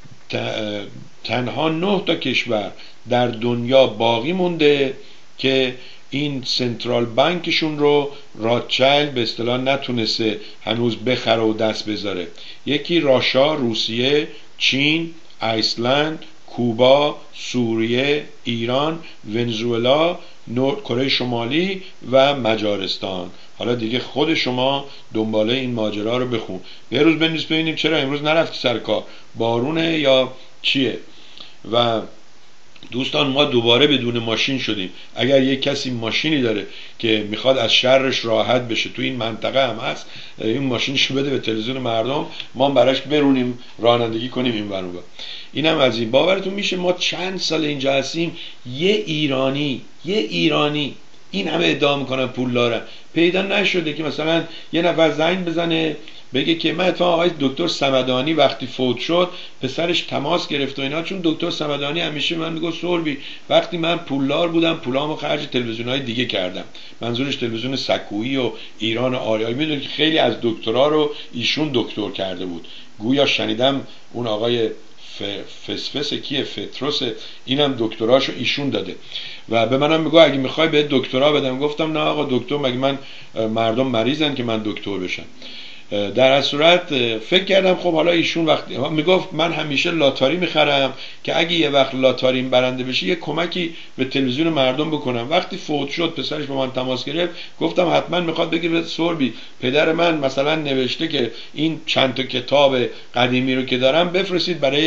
Speaker 1: تنها 9 تا کشور در دنیا باقی مونده که این سنترال بانکشون رو راتچایلد به اصطلاح نتونسته هنوز بخره و دست بذاره. یکی راشا، روسیه، چین، ایسلند، کوبا، سوریه، ایران، ونزوئلا، کره شمالی و مجارستان. حالا دیگه خود شما دنباله این ماجرا رو بخون. یه روز بنویس ببینیم چرا امروز نرفتی سر کار، بارونه یا چیه. و دوستان ما دوباره بدون ماشین شدیم. اگر یک کسی ماشینی داره که میخواد از شرش راحت بشه، تو این منطقه هم هست، این ماشینشو بده به تلویزیون مردم، ما براش برونیم رانندگی کنیم این ور اون ور. اینم از این. باورتون میشه ما چند سال اینجا هستیم یه ایرانی این همه ادعا میکنن پول دارن، پیدا نشده که مثلا یه نفر زنگ بزنه بگه که من اتفاقا آقای دکتر صمدانی وقتی فوت شد پسرش تماس گرفت و اینا، چون دکتر صمدانی همیشه من میگه سوربی وقتی من پولدار بودم پولامو خرج تلویزیون‌های دیگه کردم، منظورش تلویزیون سکویی و ایران آریایی. میدونید که خیلی از دکترا رو ایشون دکتر کرده بود. گویا شنیدم اون آقای فسفس کیه فتروس اینم دکتراشو ایشون داده و به منم میگه اگه میخوای به دکترا بدم. گفتم نه آقا دکتر مگه من مردم مریضن که من دکتر بشم. در از صورت فکر کردم خب حالا ایشون وقتی میگفت من همیشه لاتاری میخرم که اگه یه وقت لاتاریم برنده بشه یه کمکی به تلویزیون مردم بکنم. وقتی فوت شد پسرش با من تماس گرفت، گفتم حتما میخواد بگه سوربی پدر من مثلا نوشته که این چند تا کتاب قدیمی رو که دارم بفرستید برای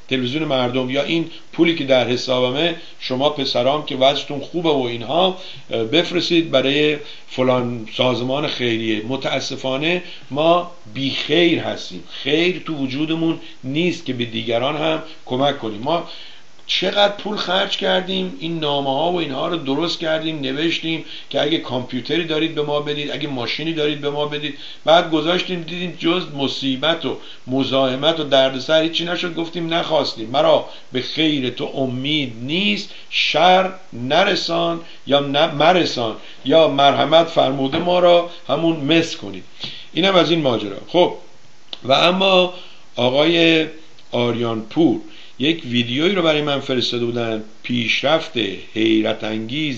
Speaker 1: تلویزیون مردم یا این پولی که در حسابمه شما پسرام که وضعتون خوبه و اینها بفرستید برای فلان سازمان خیریه. متاسفانه ما بی خیر هستیم، خیر تو وجودمون نیست که به دیگران هم کمک کنیم. ما چقدر پول خرج کردیم این نامه ها و اینها رو درست کردیم، نوشتیم که اگه کامپیوتری دارید به ما بدید، اگه ماشینی دارید به ما بدید، بعد گذاشتیم دیدیم جز مصیبت و مزاحمت و دردسر هیچی نشد، گفتیم نخواستیم، مرا به خیر تو امید نیست، شر نرسان یا مرسان، یا مرحمت فرموده ما را همون مس کنید. اینم از این ماجرا. خب و اما آقای آریان پور یک ویدیویی رو برای من فرستاده بودن، پیشرفت حیرت انگیز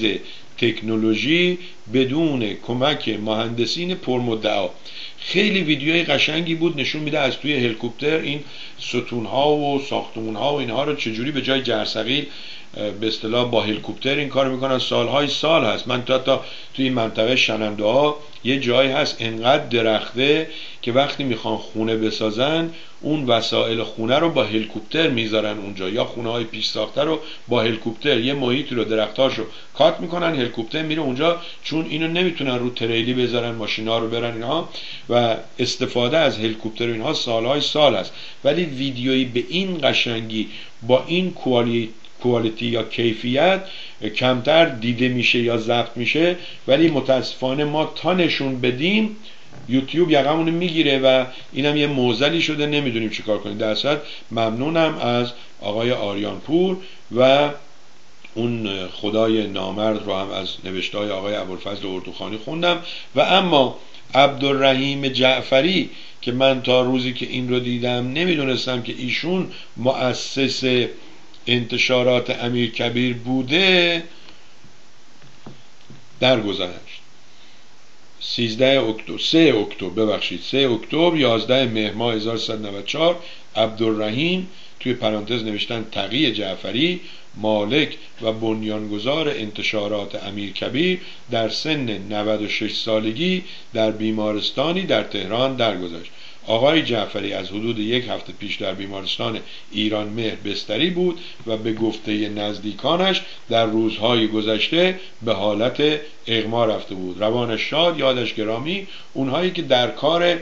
Speaker 1: تکنولوژی بدون کمک مهندسین پرمدعا. خیلی ویدیوی قشنگی بود، نشون میده از توی هلیکوپتر این ستونها و ساختمونها و اینها رو چجوری به جای جرثقیل به اصطلاح با هلیکوپتر این کار میکنن. سالهای سال هست، من تا توی این منطقه شننده ها یه جایی هست انقدر درخته که وقتی میخوان خونه بسازن اون وسایل خونه رو با هلیکوپتر میذارن اونجا، یا خونه های پیش ساخته رو با هلیکوپتر یه محیطی رو درختاشو کات میکنن، هلیکوپتر میره اونجا، چون اینو نمیتونن رو تریلی بذارن ماشینا رو برن اینها، و استفاده از هلیکوپتر اینها سالهای سال است. ولی ویدیویی به این قشنگی با این کوالیتی یا کیفیت کمتر دیده میشه یا ضبط میشه، ولی متاسفانه ما تا نشون بدیم یوتیوب یقمونو میگیره و اینم یه معضلی شده، نمیدونیم چیکار کنیم. در اصل ممنونم از آقای آریان پور و اون خدای نامرد رو هم از نوشته های آقای ابوالفضل اردوخانی خوندم. و اما عبدالرحیم جعفری که من تا روزی که این رو دیدم نمیدونستم که ایشون مؤسس انتشارات امیرکبیر بوده، درگذشت. 3 اکتبر 11 مهر ماه 1394 عبدالرحیم توی پرانتز نوشتن تقی جعفری مالک و بنیانگذار انتشارات امیرکبیر در سن 96 سالگی در بیمارستانی در تهران درگذشت. آقای جعفری از حدود 1 هفته پیش در بیمارستان ایران مهر بستری بود و به گفته نزدیکانش در روزهای گذشته به حالت اغما رفته بود. روانش شاد، یادش گرامی. اونهایی که در کار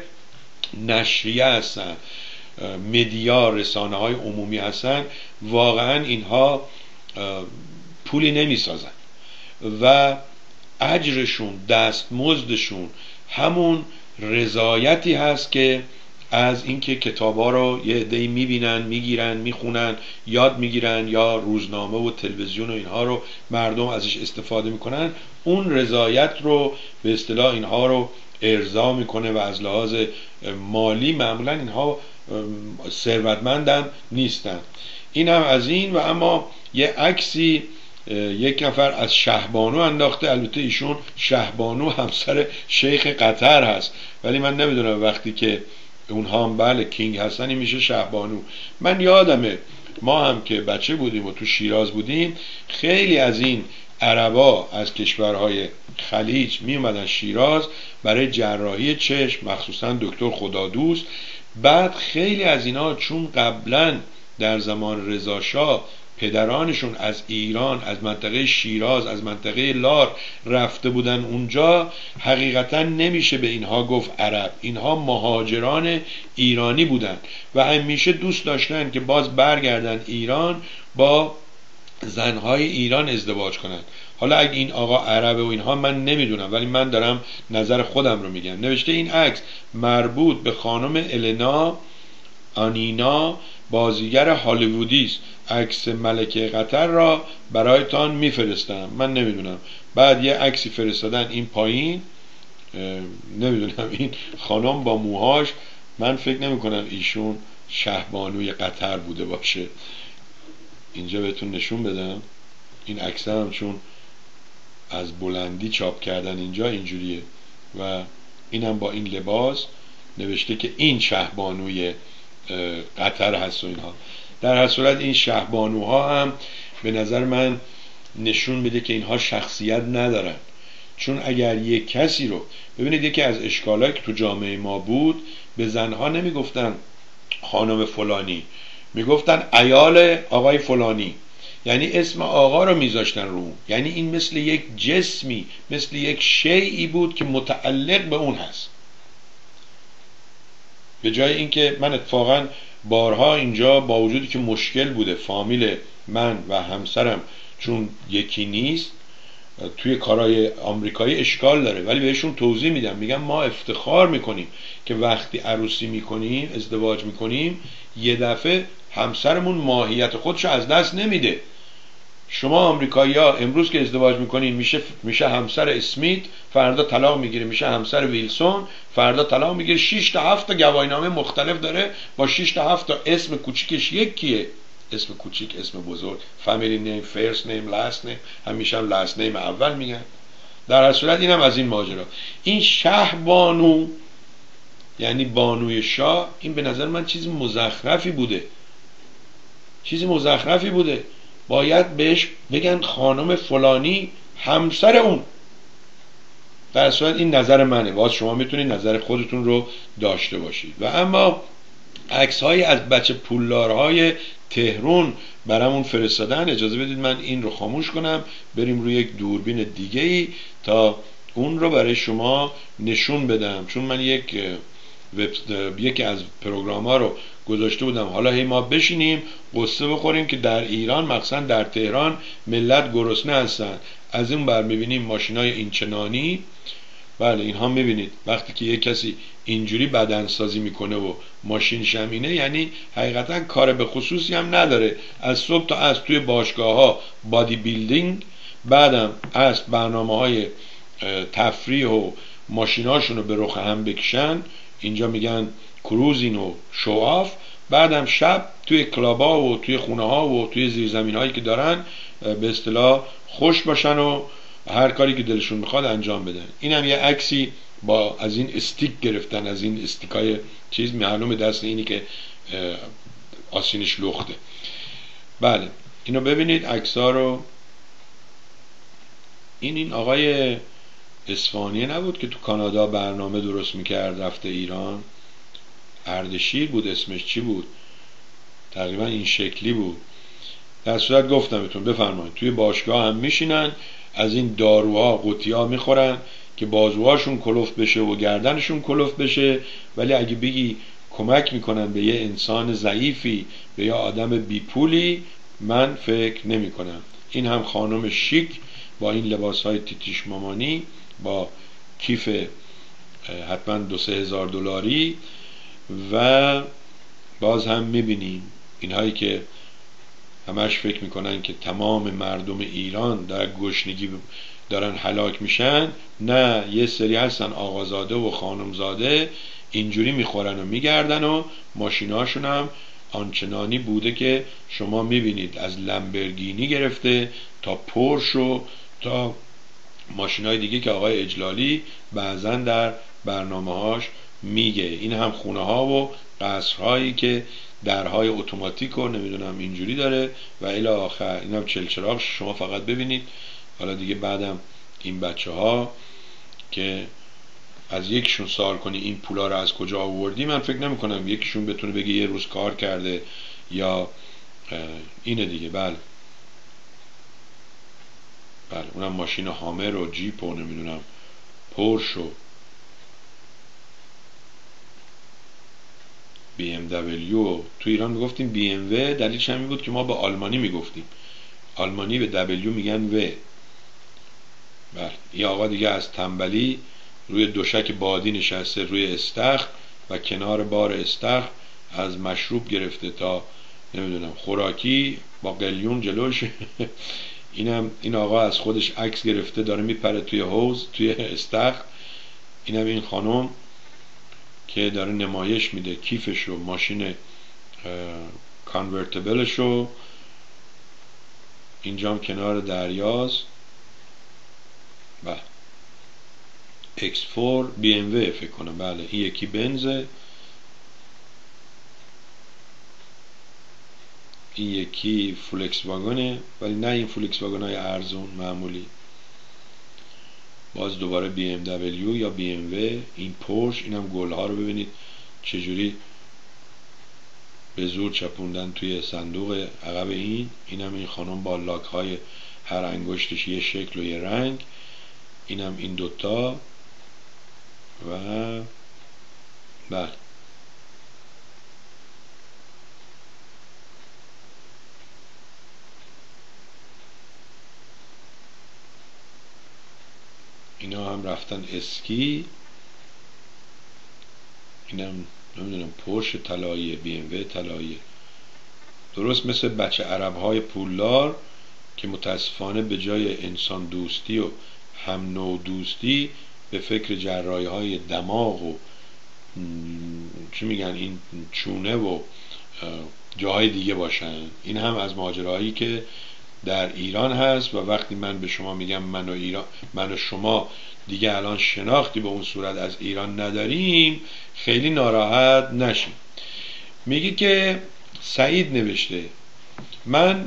Speaker 1: نشریه هستن، مدیا، رسانه های عمومی هستن، واقعا اینها پولی نمی سازن و اجرشون، دستمزدشون همون رضایتی هست که از اینکه کتابا رو یه عده‌ای میبینن، میگیرن، میخونن، یاد میگیرن، یا روزنامه و تلویزیون و اینها رو مردم ازش استفاده میکنن، اون رضایت رو به اصطلاح اینها رو ارضا میکنه و از لحاظ مالی معمولا اینها ثروتمندن نیستن. این هم از این. و اما یه عکسی یک نفر از شهبانو انداخته، البته ایشون شهبانو همسر شیخ قطر هست، ولی من نمیدونم وقتی که اونها هم بله کینگ هستن این میشه شهبانو. من یادمه ما هم که بچه بودیم و تو شیراز بودیم، خیلی از این عربا از کشورهای خلیج می اومدن شیراز برای جراحی چشم، مخصوصا دکتر خدادوست. بعد خیلی از اینا چون قبلا در زمان رضا شاه پدرانشون از ایران، از منطقه شیراز، از منطقه لار رفته بودن اونجا، حقیقتا نمیشه به اینها گفت عرب، اینها مهاجران ایرانی بودن و همیشه دوست داشتن که باز برگردن ایران با زنهای ایران ازدواج کنن. حالا اگه این آقا عربه و اینها من نمیدونم، ولی من دارم نظر خودم رو میگم. نوشته این عکس مربوط به خانم النا آنینا، بازیگر هالیوودی است. عکس ملکه قطر را برایتان میفرستم. من نمیدونم. بعد یه عکسی فرستادن این پایین، نمیدونم این خانم با موهاش، من فکر نمی کنم ایشون شهبانوی قطر بوده باشه. اینجا بهتون نشون بدم این عکس هم چون از بلندی چاپ کردن اینجا اینجوریه و اینم با این لباس، نوشته که این شهبانوی قطر هست و اینها. در هر صورت این شهبانوها هم به نظر من نشون میده که اینها شخصیت ندارن، چون اگر یک کسی رو ببینید، یکی از اشکالایی که تو جامعه ما بود، به زنها نمیگفتن خانم فلانی، میگفتن عیال آقای فلانی، یعنی اسم آقا رو میذاشتن رو. یعنی این مثل یک جسمی، مثل یک شیئی بود که متعلق به اون هست. به جای اینکه من اتفاقا بارها اینجا با وجودی که مشکل بوده فامیل من و همسرم چون یکی نیست توی کارهای آمریکایی اشکال داره، ولی بهشون توضیح میدم، میگم ما افتخار میکنیم که وقتی عروسی میکنیم، ازدواج میکنیم، یه دفعه همسرمون ماهیت خودشو از دست نمیده. شما آمریکایی‌ها امروز که ازدواج میکنین میشه همسر اسمیت، فردا طلاق میگیره میشه همسر ویلسون، فردا طلاق میگیره، 6 تا 7 تا گواهینامه مختلف داره با 6 تا 7 تا اسم کوچیکش یکیه، اسم کوچیک، اسم بزرگ، فامیلی نیم، فرست نیم، لاست نیم، همیشه هم لاست نیم اول میگن. در هر صورت اینم از این ماجرا. این شه بانو یعنی بانوی شاه، این به نظر من چیز مزخرفی بوده، چیزی مزخرفی بوده. باید بهش بگن خانم فلانی همسر اون. در صورت این نظر منه، باز شما میتونید نظر خودتون رو داشته باشید. و اما عکس های از بچه پولدارهای تهران برامون فرستادن. اجازه بدید من این رو خاموش کنم، بریم روی یک دوربین دیگه ای تا اون رو برای شما نشون بدم، چون من یکی از پروگرام ها رو گذاشته بودم، حالا هی ما بشینیم قصه بخوریم که در ایران مخصوصا در تهران ملت گرسنه هستن. از اون بر میبینیم ماشینای اینچنانی، بله اینها میبینید وقتی که یک کسی اینجوری بدنسازی میکنه و ماشین شمینه، یعنی حقیقتا کار به خصوصی هم نداره. از صبح تا از توی باشگاه ها بادی بیلدینگ، بعدم از برنامه های تفریح و ماشیناشون رو به رخ هم بکشن، اینجا میگن کروزین و شواف، بعدم شب توی کلابا و توی خونه ها و توی زیرزمین هایی که دارن به اصطلاح خوش باشن و هر کاری که دلشون میخواد انجام بدن. اینم یه عکسی با از این استیک گرفتن، از این استیکای چیز، معلومه دست اینی که آسینش لخته. بله اینو ببینید عکس‌ها رو. این آقای اصفهانی نبود که تو کانادا برنامه درست میکرد رفته ایران؟ اردشیر بود اسمش، چی بود؟ تقریبا این شکلی بود. در صورت گفتم بهتون بفرمایید توی باشگاه هم میشینن، از این داروها قوطی‌ها میخورن که بازوهاشون کلفت بشه و گردنشون کلفت بشه، ولی اگه بگی کمک میکنن به یه انسان ضعیفی، به یه آدم بیپولی، من فکر نمی کنم. این هم خانم شیک با این لباسهای تیتیش مامانی، با کیف حتما 2-3 هزار دلاری، و باز هم میبینیم اینهایی که همش فکر میکنن که تمام مردم ایران در گشنگی دارن هلاک میشن. نه، یه سری هستن آقازاده و خانمزاده اینجوری میخورن و میگردن و ماشیناشون هم آنچنانی بوده که شما میبینید، از لمبرگینی گرفته تا پورش و تا ماشینای دیگه که آقای اجلالی بعضا در برنامه‌هاش میگه. این هم خونه ها و قصرهایی که درهای اتوماتیک و نمیدونم اینجوری داره و الی آخر. این هم چلچراغ شما فقط ببینید. حالا دیگه بعدم این بچه ها که از یکیشون سوال کنی این پولا رو از کجا آوردی، من فکر نمی کنم یکیشون بتونه بگه یه روز کار کرده یا اینه دیگه. بله اونم ماشین هامر و جیپ و نمیدونم پورش و بی ام دبلیو. تو ایران میگفتیم بی ام و، دلیلش همین بود که ما به آلمانی میگفتیم، آلمانی به دبلیو میگن و. بله این آقا دیگه از تنبلی روی دوشک بادی نشسته روی استخر و کنار بار استخر از مشروب گرفته تا نمیدونم خوراکی با قلیون جلوش. این آقا از خودش عکس گرفته داره میپره توی حوض توی استخر. اینم این خانم که داره نمایش میده کیفش رو، ماشین کانورتیبلش رو. اینجام کنار دریاست. بله X4 BMW فکر کنم. بله این یکی بنزه، این یکی فولکس واگونه، ولی نه این فولکس واگن های ارزون معمولی. باز دوباره BMW یا BMW. این پورش. اینم گل ها رو ببینید چجوری به زور چپوندن توی صندوق عقب اینم این خانم با لاک های هر انگشتش یه شکل و یه رنگ، اینم این دوتا و بله اینا هم رفتن اسکی، اینم نمیدونم پورش طلایی، بی ام و طلایی، درست مثل بچه عرب های پولدار که متاسفانه به جای انسان دوستی و هم نوع دوستی به فکر جراحی های دماغ و چی میگن این چونه و جاهای دیگه باشن. این هم از ماجراهایی که در ایران هست و وقتی من به شما میگم من و شما دیگه الان شناختی به اون صورت از ایران نداریم، خیلی ناراحت نشیم. میگه که سعید نوشته من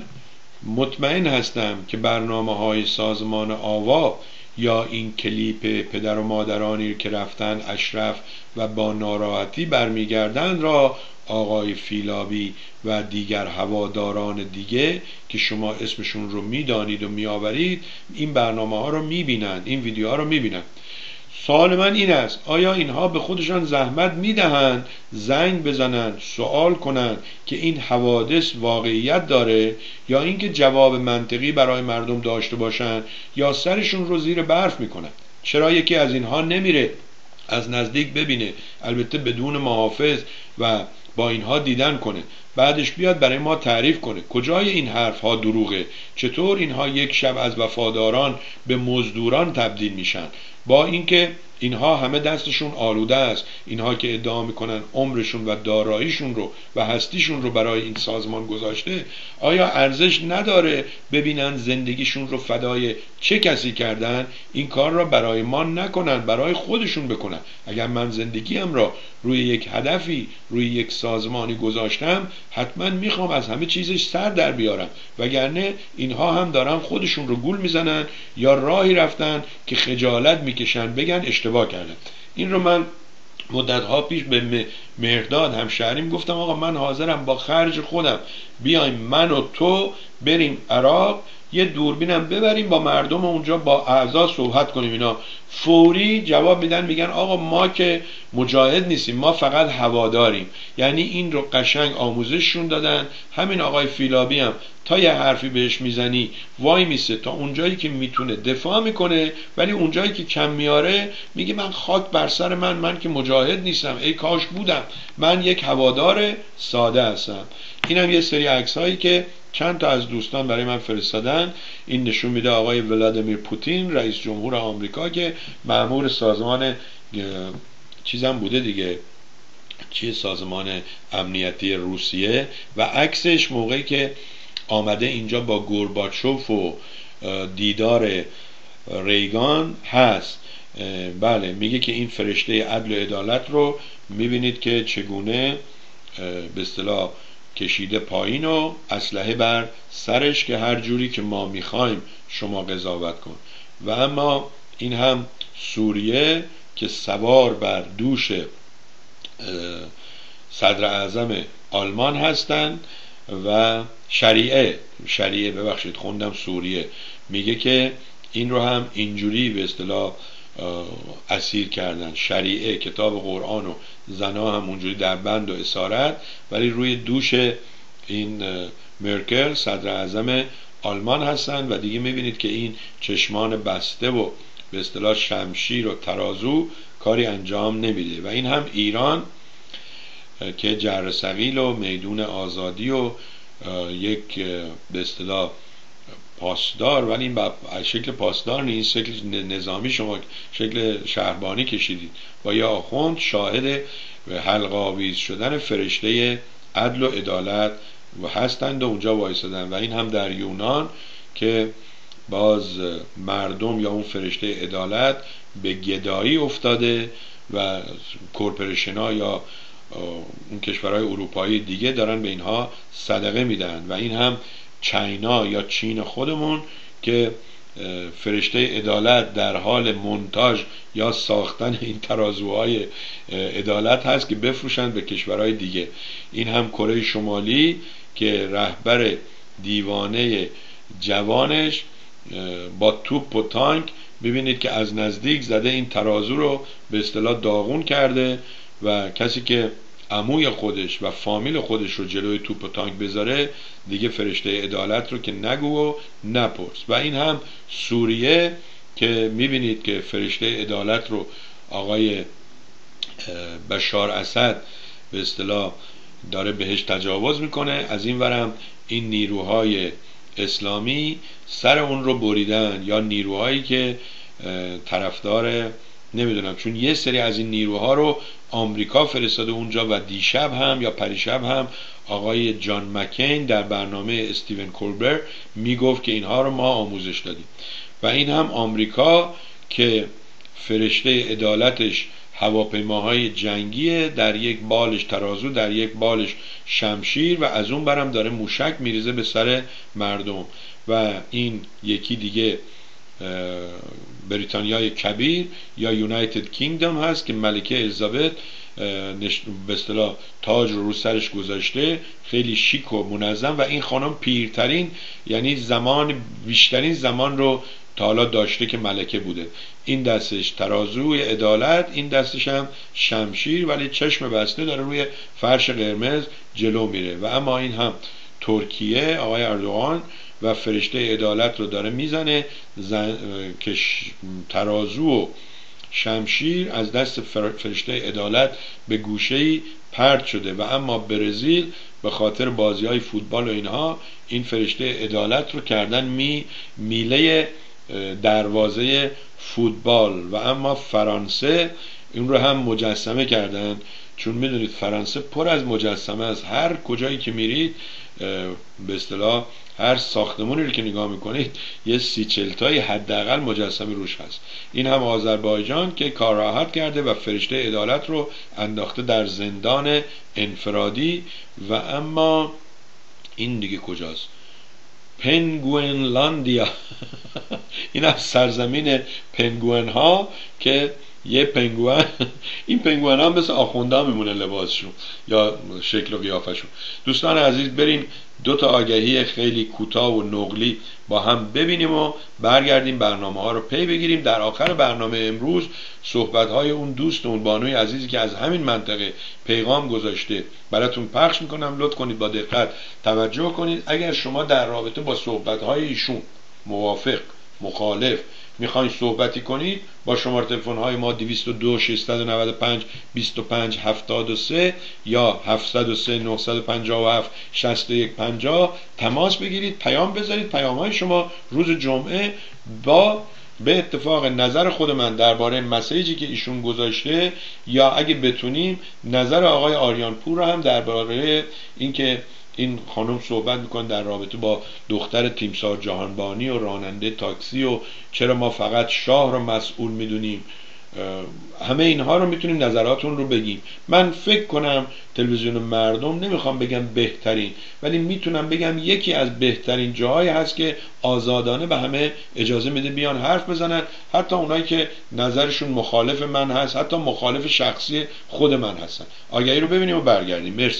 Speaker 1: مطمئن هستم که برنامه‌های سازمان آوا یا این کلیپ پدر و مادرانی که رفتن اشرف و با ناراحتی برمیگردن را آقای فیلابی و دیگر هواداران دیگه که شما اسمشون رو میدانید و میآورید این برنامه ها رو میبینند، این ویدیوها رو میبینند. سوال من این است آیا اینها به خودشان زحمت میدهند زنگ بزنند سوال کنند که این حوادث واقعیت داره یا اینکه جواب منطقی برای مردم داشته باشند یا سرشون رو زیر برف میکنند؟ چرا یکی از اینها نمیره از نزدیک ببینه، البته بدون محافظ و با اینها دیدن کنه، بعدش بیاد برای ما تعریف کنه کجای این حرف ها دروغه، چطور اینها یک شب از وفاداران به مزدوران تبدیل میشن، با اینکه اینها همه دستشون آلوده است، اینها که ادعا میکنن عمرشون و داراییشون رو و هستیشون رو برای این سازمان گذاشته، آیا ارزش نداره ببینن زندگیشون رو فدای چه کسی کردن؟ این کار را برای ما نکنن، برای خودشون بکنن. اگر من زندگیم را روی یک هدفی، روی یک سازمانی گذاشتم، حتما میخوام از همه چیزش سر در بیارم، وگرنه اینها هم دارن خودشون رو گول میزنن یا راهی رفتن که خجالت میکشن بگن اشتباه کردن. این رو من مدتها پیش به مهرداد همشهریم گفتم آقا من حاضرم با خرج خودم بیایم من و تو بریم عراق، یه دوربینم ببریم با مردم اونجا با اعضا صحبت کنیم. اینا فوری جواب میدن، میگن آقا ما که مجاهد نیستیم، ما فقط هواداریم. یعنی این رو قشنگ آموزششون دادن. همین آقای فیلابی هم تا یه حرفی بهش میزنی وای میسه، تا اونجایی که میتونه دفاع میکنه، ولی اونجایی که کم میاره میگه من خاک بر سر من که مجاهد نیستم، ای کاش بودم، من یک هوادار ساده هستم. اینم یه سری عکسایی که چند تا از دوستان برای من فرستادن. این نشون میده آقای ولادیمیر پوتین رئیس جمهور آمریکا که مأمور سازمان چیزم بوده دیگه، چیه، سازمان امنیتی روسیه، و عکسش موقعی که آمده اینجا با گورباچوف و دیدار ریگان هست. بله میگه که این فرشته عدل و عدالت رو میبینید که چگونه به اصطلاح کشیده پایین و اسلحه بر سرش که هر جوری که ما میخوایم شما قضاوت کن. و اما این هم سوریه که سوار بر دوش صدر اعظم آلمان هستند و شریعه ببخشید خوندم سوریه، میگه که این رو هم اینجوری به اصطلاح اسیر کردن. شریعه کتاب قرآن و زنا هم اونجوری در بند و اسارت، ولی روی دوش این مرکل صدر اعظم آلمان هستن و دیگه میبینید که این چشمان بسته و به اصطلاح شمشیر و ترازو کاری انجام نمیده. و این هم ایران که جره ثقیل و میدون آزادی و یک به اصطلاح پاسدار، ولی این شکل پاسدار نیست، شکل نظامی، شما شکل شهربانی کشیدید با یه آخوند شاهد حلق‌آویز شدن فرشته عدل و عدالت و هستند و اونجا وایسادن. و این هم در یونان که باز مردم یا اون فرشته عدالت به گدایی افتاده و کورپوریشن‌ها یا اون کشورهای اروپایی دیگه دارن به اینها صدقه میدن. و این هم چاینا یا چین خودمون که فرشته عدالت در حال مونتاژ یا ساختن این ترازوهای عدالت هست که بفروشند به کشورهای دیگه. این هم کره شمالی که رهبر دیوانه جوانش با توپ و تانک ببینید که از نزدیک زده این ترازو رو به اصطلاح داغون کرده و کسی که عموی خودش و فامیل خودش رو جلوی توپ و تانک بذاره دیگه فرشته عدالت رو که نگو و نپرس. و این هم سوریه که میبینید که فرشته عدالت رو آقای بشار اسد به اصطلاح داره بهش تجاوز میکنه. از این ورم این نیروهای اسلامی سر اون رو بریدن، یا نیروهایی که طرفدار نمیدونم، چون یه سری از این نیروها رو آمریکا فرستاده اونجا و دیشب هم یا پریشب هم آقای جان مکین در برنامه استیون کولبر میگفت که اینها رو ما آموزش دادیم. و این هم آمریکا که فرشته عدالتش هواپیماهای جنگیه، در یک بالش ترازو، در یک بالش شمشیر، و از اون برم داره موشک میریزه به سر مردم. و این یکی دیگه بریتانیای کبیر یا یونایتد کینگدم هست که ملکه الیزابت به اصطلاح تاج رو سرش گذاشته، خیلی شیک و منظم، و این خانم پیرترین، یعنی بیشترین زمان رو تا حالا داشته که ملکه بوده. این دستش ترازوی عدالت، این دستش هم شمشیر، ولی چشم بسته داره روی فرش قرمز جلو میره. و اما این هم ترکیه، آقای اردوغان و فرشته عدالت رو داره میزنه که ترازو و شمشیر از دست فرشته عدالت به گوشه‌ای پرت شده. و اما برزیل به خاطر بازی‌های فوتبال و اینها این فرشته عدالت رو کردن میله دروازه فوتبال. و اما فرانسه این رو هم مجسمه کردن، چون میدونید فرانسه پر از مجسمه است. هر کجایی که میرید به اصطلاح هر ساختمونی رو که نگاه میکنید یه 30-40 تایی حداقل مجسمه روش هست. این هم آذربایجان که کار راحت کرده و فرشته عدالت رو انداخته در زندان انفرادی. و اما این دیگه کجاست؟ پنگوئنلاندیا این هم سرزمین پنگوئن ها که یه پنگوئن این پنگوئن ها مثل آخونده میمونه لباسشون یا شکل و قیافشون. دوستان عزیز، بریم 2 تا آگهی خیلی کوتاه و نقلی با هم ببینیم و برگردیم برنامه ها رو پی بگیریم. در آخر برنامه امروز صحبت های اون دوست و اون بانوی عزیزی که از همین منطقه پیغام گذاشته براتون پخش میکنم. لطف کنید با دقت توجه کنید. اگر شما در رابطه با صحبت های ایشون موافق، مخالف میخواین صحبتی کنید، با شماره تلفن های ما 202 695 25 73 یا 703 957 61 50 تماس بگیرید، پیام بذارید. پیام های شما روز جمعه به اتفاق نظر خود من درباره مسیجی که ایشون گذاشته، یا اگه بتونیم نظر آقای آریان پور رو هم درباره اینکه این خانم صحبت میکنه در رابطه با دختر تیمسار جهانبانی و راننده تاکسی و چرا ما فقط شاه رو مسئول میدونیم، همه اینها رو میتونیم نظراتون رو بگیم. من فکر کنم تلویزیون مردم، نمیخوام بگم بهترین، ولی میتونم بگم یکی از بهترین جاهایی هست که آزادانه به همه اجازه میده بیان حرف بزنن، حتی اونایی که نظرشون مخالف من هست، حتی مخالف شخصی خود من هستن. آگهی رو ببینیم و برگردیم. مرسی.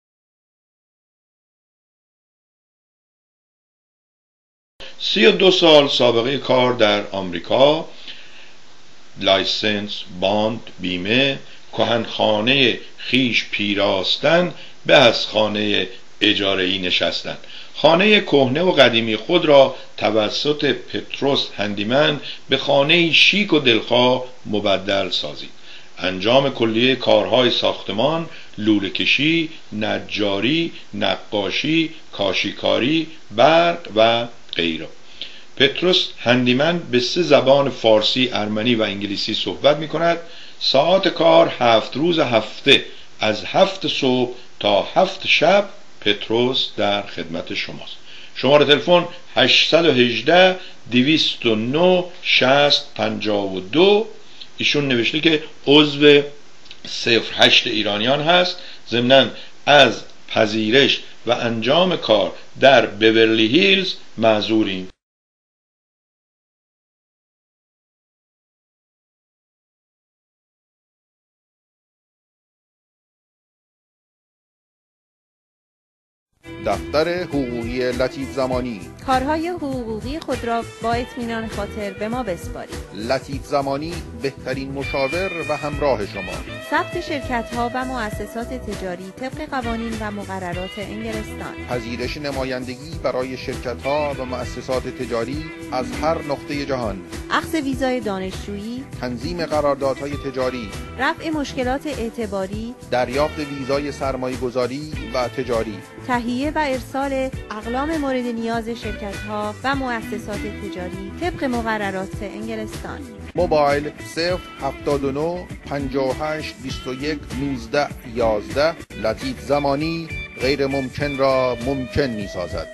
Speaker 1: 32 سال سابقه کار در آمریکا، لایسنس، باند، بیمه، کهنخانه خیش پیراستن، به از خانه اجاره‌ای نشستن. خانه کهنه و قدیمی خود را توسط پتروس هندیمن به خانه شیک و دلخواه مبدل سازید. انجام کلیه کارهای ساختمان، لوله‌کشی، نجاری، نقاشی، کاشیکاری، برق و غیره. پتروس هندیمن به 3 زبان فارسی، ارمنی و انگلیسی صحبت می کند. ساعت کار 7 روز هفته از 7 صبح تا 7 شب پتروس در خدمت شماست. شماره تلفن 818 209 6052. ایشون نوشته که عضو 08 ایرانیان هست. ضمناً از پذیرش و انجام کار در بیورلی هیلز معذوریم.
Speaker 4: دفتر حقوقی لطیف زمانی.
Speaker 5: کارهای حقوقی خود را با اطمینان خاطر به ما بسپارید.
Speaker 4: لطیف زمانی بهترین مشاور و همراه شما.
Speaker 5: ثبت شرکت‌ها و مؤسسات تجاری طبق قوانین و مقررات انگلستان.
Speaker 4: پذیرش نمایندگی برای شرکت‌ها و مؤسسات تجاری از هر نقطه جهان.
Speaker 5: اخذ ویزای دانشجویی.
Speaker 4: تنظیم قراردادهای تجاری.
Speaker 5: رفع مشکلات اعتباری.
Speaker 4: دریافت ویزای سرمایه‌گذاری و تجاری.
Speaker 5: تهیه و ارسال اقلام مورد نیاز شرکت‌ها و مؤسسات تجاری طبق مقررات انگلستان.
Speaker 4: موبایل 079 58 21 19 11. لطیف زمانی غیر ممکن را ممکن می سازد.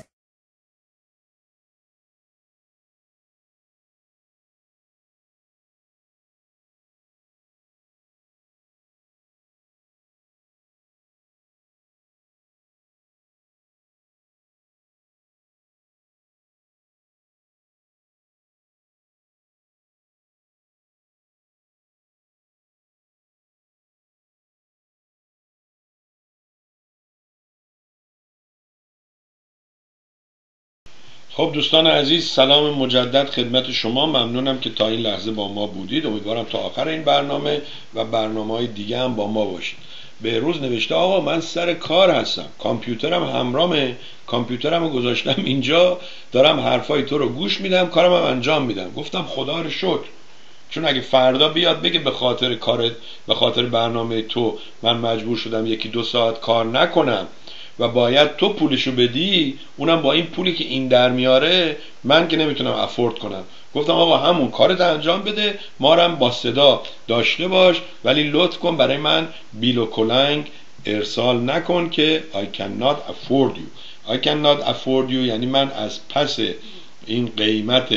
Speaker 1: خب دوستان عزیز، سلام مجدد خدمت شما. ممنونم که تا این لحظه با ما بودید. امیدوارم تا آخر این برنامه و برنامه‌های دیگه هم با ما باشید. بهروز نوشته آقا من سر کار هستم، کامپیوترم همرامه، کامپیوترم گذاشتم اینجا، دارم حرفای تو رو گوش میدم، کارم هم انجام میدم. گفتم خدا رو شکر، چون اگه فردا بیاد بگه به خاطر کارت، به خاطر برنامه تو من مجبور شدم 1-2 ساعت کار نکنم و باید تو پولشو بدی، اونم با این پولی که این در میاره من که نمیتونم افورد کنم. گفتم آقا همون کارت انجام بده، ما رو هم با صدا داشته باش، ولی لطف کن برای من بیل و کلنگ ارسال نکن که I cannot afford you. I cannot afford you یعنی من از پس این قیمت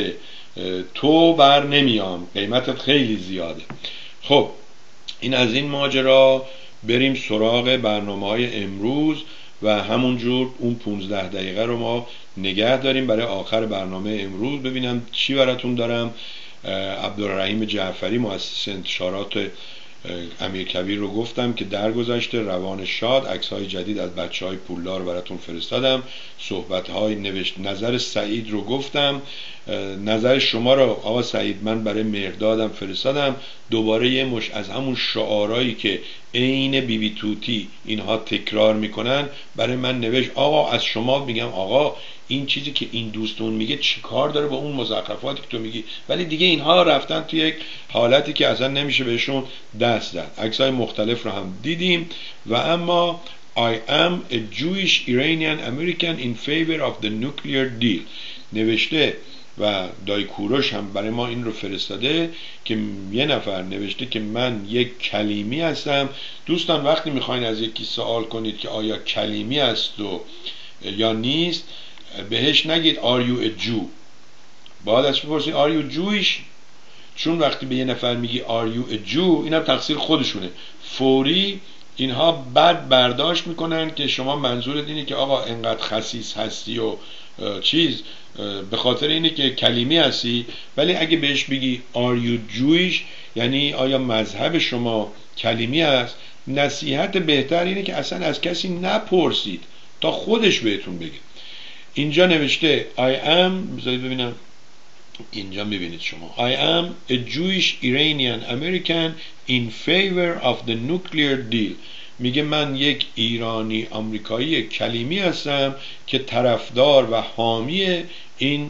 Speaker 1: تو بر نمیام، قیمتت خیلی زیاده. خب این از این ماجرا. بریم سراغ برنامه‌های امروز و همونجور اون 15 دقیقه رو ما نگه داریم برای آخر برنامه امروز. ببینم چی براتون دارم. عبدالرحیم جعفری مؤسس انتشارات امیرکبیر رو گفتم که درگذشته روان شاد، عکس‌های جدید از بچه‌های پولدار رو براتون فرستادم. صحبت‌های نوشت نظر سعید رو گفتم. نظر شما رو آقا سعید من برای مهردادم فرستادم. دوباره یه مش از همون شعارهایی که عین بیبی توتی اینها تکرار میکنن برای من نوشت. آقا از شما میگم آقا این چیزی که این دوستون میگه چی کار داره با اون مزخرفاتی که تو میگی؟ ولی دیگه اینها رفتن توی یک حالتی که اصلا نمیشه بهشون دست زد. عکس‌های مختلف رو هم دیدیم. و اما I am a Jewish Iranian American in favor of the nuclear deal نوشته و دای کوروش هم برای ما این رو فرستاده که یه نفر نوشته که من یک کلیمی هستم. دوستان وقتی میخواین از یکی سوال کنید که آیا کلیمی است و یا نیست، بهش نگید are you a Jew، باید ازش بپرسید are you Jewish، چون وقتی به یه نفر میگی are you a Jew اینم تقصیر خودشونه. فوری اینها بد برداشت میکنن که شما منظورت اینه که آقا انقدر خسیس هستی و چیز به خاطر اینه که کلیمی هستی. ولی اگه بهش بگی are you Jewish یعنی آیا مذهب شما کلیمی هست، نصیحت بهتر اینه که اصلا از کسی نپرسید تا خودش بهتون بگه. اینجا نوشته I am، بذارید ببینم اینجا میبینید شما I am a Jewish Iranian American in favor of the nuclear deal. میگه من یک ایرانی آمریکایی کلیمی هستم که طرفدار و حامی این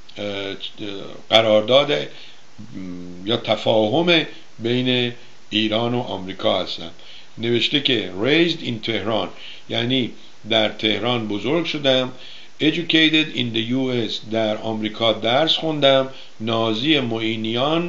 Speaker 1: قرارداد یا تفاهم بین ایران و آمریکا هستم. نوشته که raised in Tehran یعنی در تهران بزرگ شدم. Educated in the US در آمریکا درس خوندم. نازی معینیان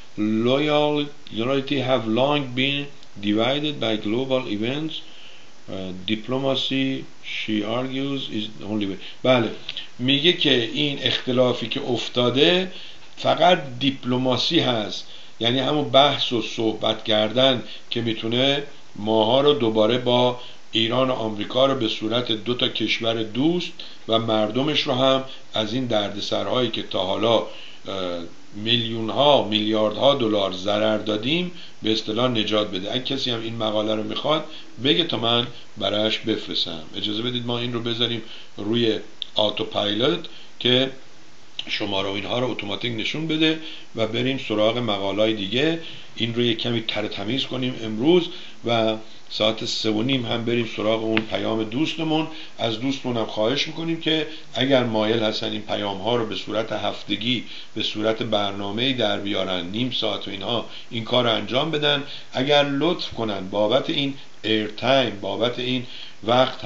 Speaker 1: loyalty have long been divided by global events. Diplomacy she argues is the only way. بله میگه که این اختلافی که افتاده فقط دیپلماسی هست، یعنی همون بحث و صحبت کردن که میتونه ماها رو دوباره با ایران و آمریکا رو به صورت 2 تا کشور دوست و مردمش رو هم از این دردسرهایی که تا حالا میلیون‌ها میلیاردها دلار ضرر دادیم به اصطلاح نجات بده. اگه کسی هم این مقاله رو میخواد بگه تا من براش بفرستم. اجازه بدید ما این رو بذاریم روی آتو پایلوت که شماره و اینها رو اتوماتیک نشون بده و بریم سراغ مقاله‌های دیگه. این رو یک کمی تر تمیز کنیم امروز و ساعت 3:30 هم بریم سراغ اون پیام دوستمون. از دوستمون هم خواهش میکنیم که اگر مایل هستن این پیام ها رو به صورت هفتگی به صورت برنامه‌ای در بیارن، نیم ساعت و اینها این کار رو انجام بدن. اگر لطف کنن بابت این ایر تایم، بابت این وقت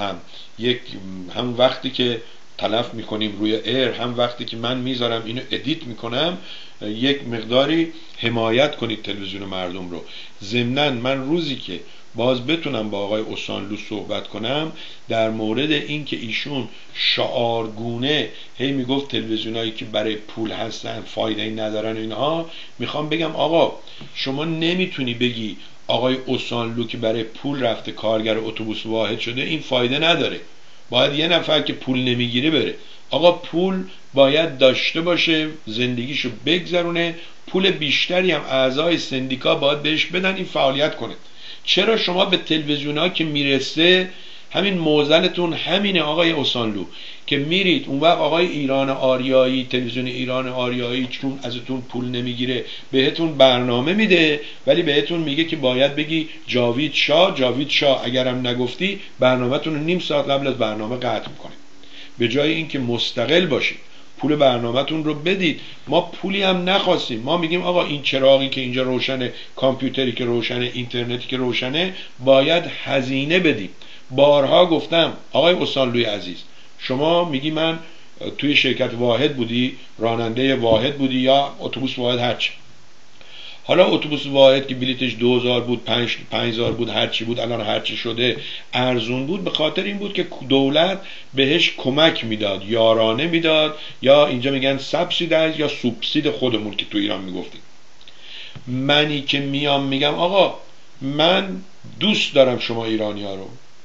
Speaker 1: هم وقتی که تلف میکنیم روی ایر، هم وقتی که من میذارم اینو ادیت میکنم، یک مقداری حمایت کنید تلویزیون مردم رو. ضمناً من روزی که باز بتونم با آقای اوسانلو صحبت کنم در مورد این که ایشون شعارگونه هی میگفت تلویزیونایی که برای پول هستن فایده ای ندارن اینها، میخوام بگم آقا شما نمیتونی بگی آقای اوسانلو که برای پول رفته کارگر اتوبوس واحد شده این فایده نداره، باید یه نفر که پول نمیگیره بره. آقا پول باید داشته باشه، زندگیشو بگذرونه، پول بیشتری هم اعضای سندیکا باید بهش بدن این فعالیت کنه. چرا شما به تلویزیون‌ها که میرسه همین موزلتون همینه آقای اوسانلو که میرید اون وقت آقای ایران آریایی، تلویزیون ایران آریایی چون ازتون پول نمیگیره بهتون برنامه میده، ولی بهتون میگه که باید بگی جاوید شاه، اگرم نگفتی برنامه‌تون رو نیم ساعت قبل از برنامه قطع میکنه. به جای اینکه مستقل باشید پول برنامه‌تون رو بدید. ما پولی هم نخواستیم، ما میگیم آقا این چراغی که اینجا روشنه، کامپیوتری که روشنه، اینترنتی که روشنه، باید هزینه بدیم. بارها گفتم آقای اوسانلوی عزیز، شما میگی من توی شرکت واحد بودی، راننده واحد بودی یا اتوبوس واحد، هرچی. حالا اتوبوس واحد که بلیتش 2000 بود، 5000 بود، هرچی بود، الان هرچی شده ارزون بود، به خاطر این بود که دولت بهش کمک میداد، یارانه میداد، یا اینجا میگن سابسیدایز یا سوبسید خودمون که تو ایران میگفتیم. منی که میام میگم آقا من دوست دارم شما ایرانی ها رو،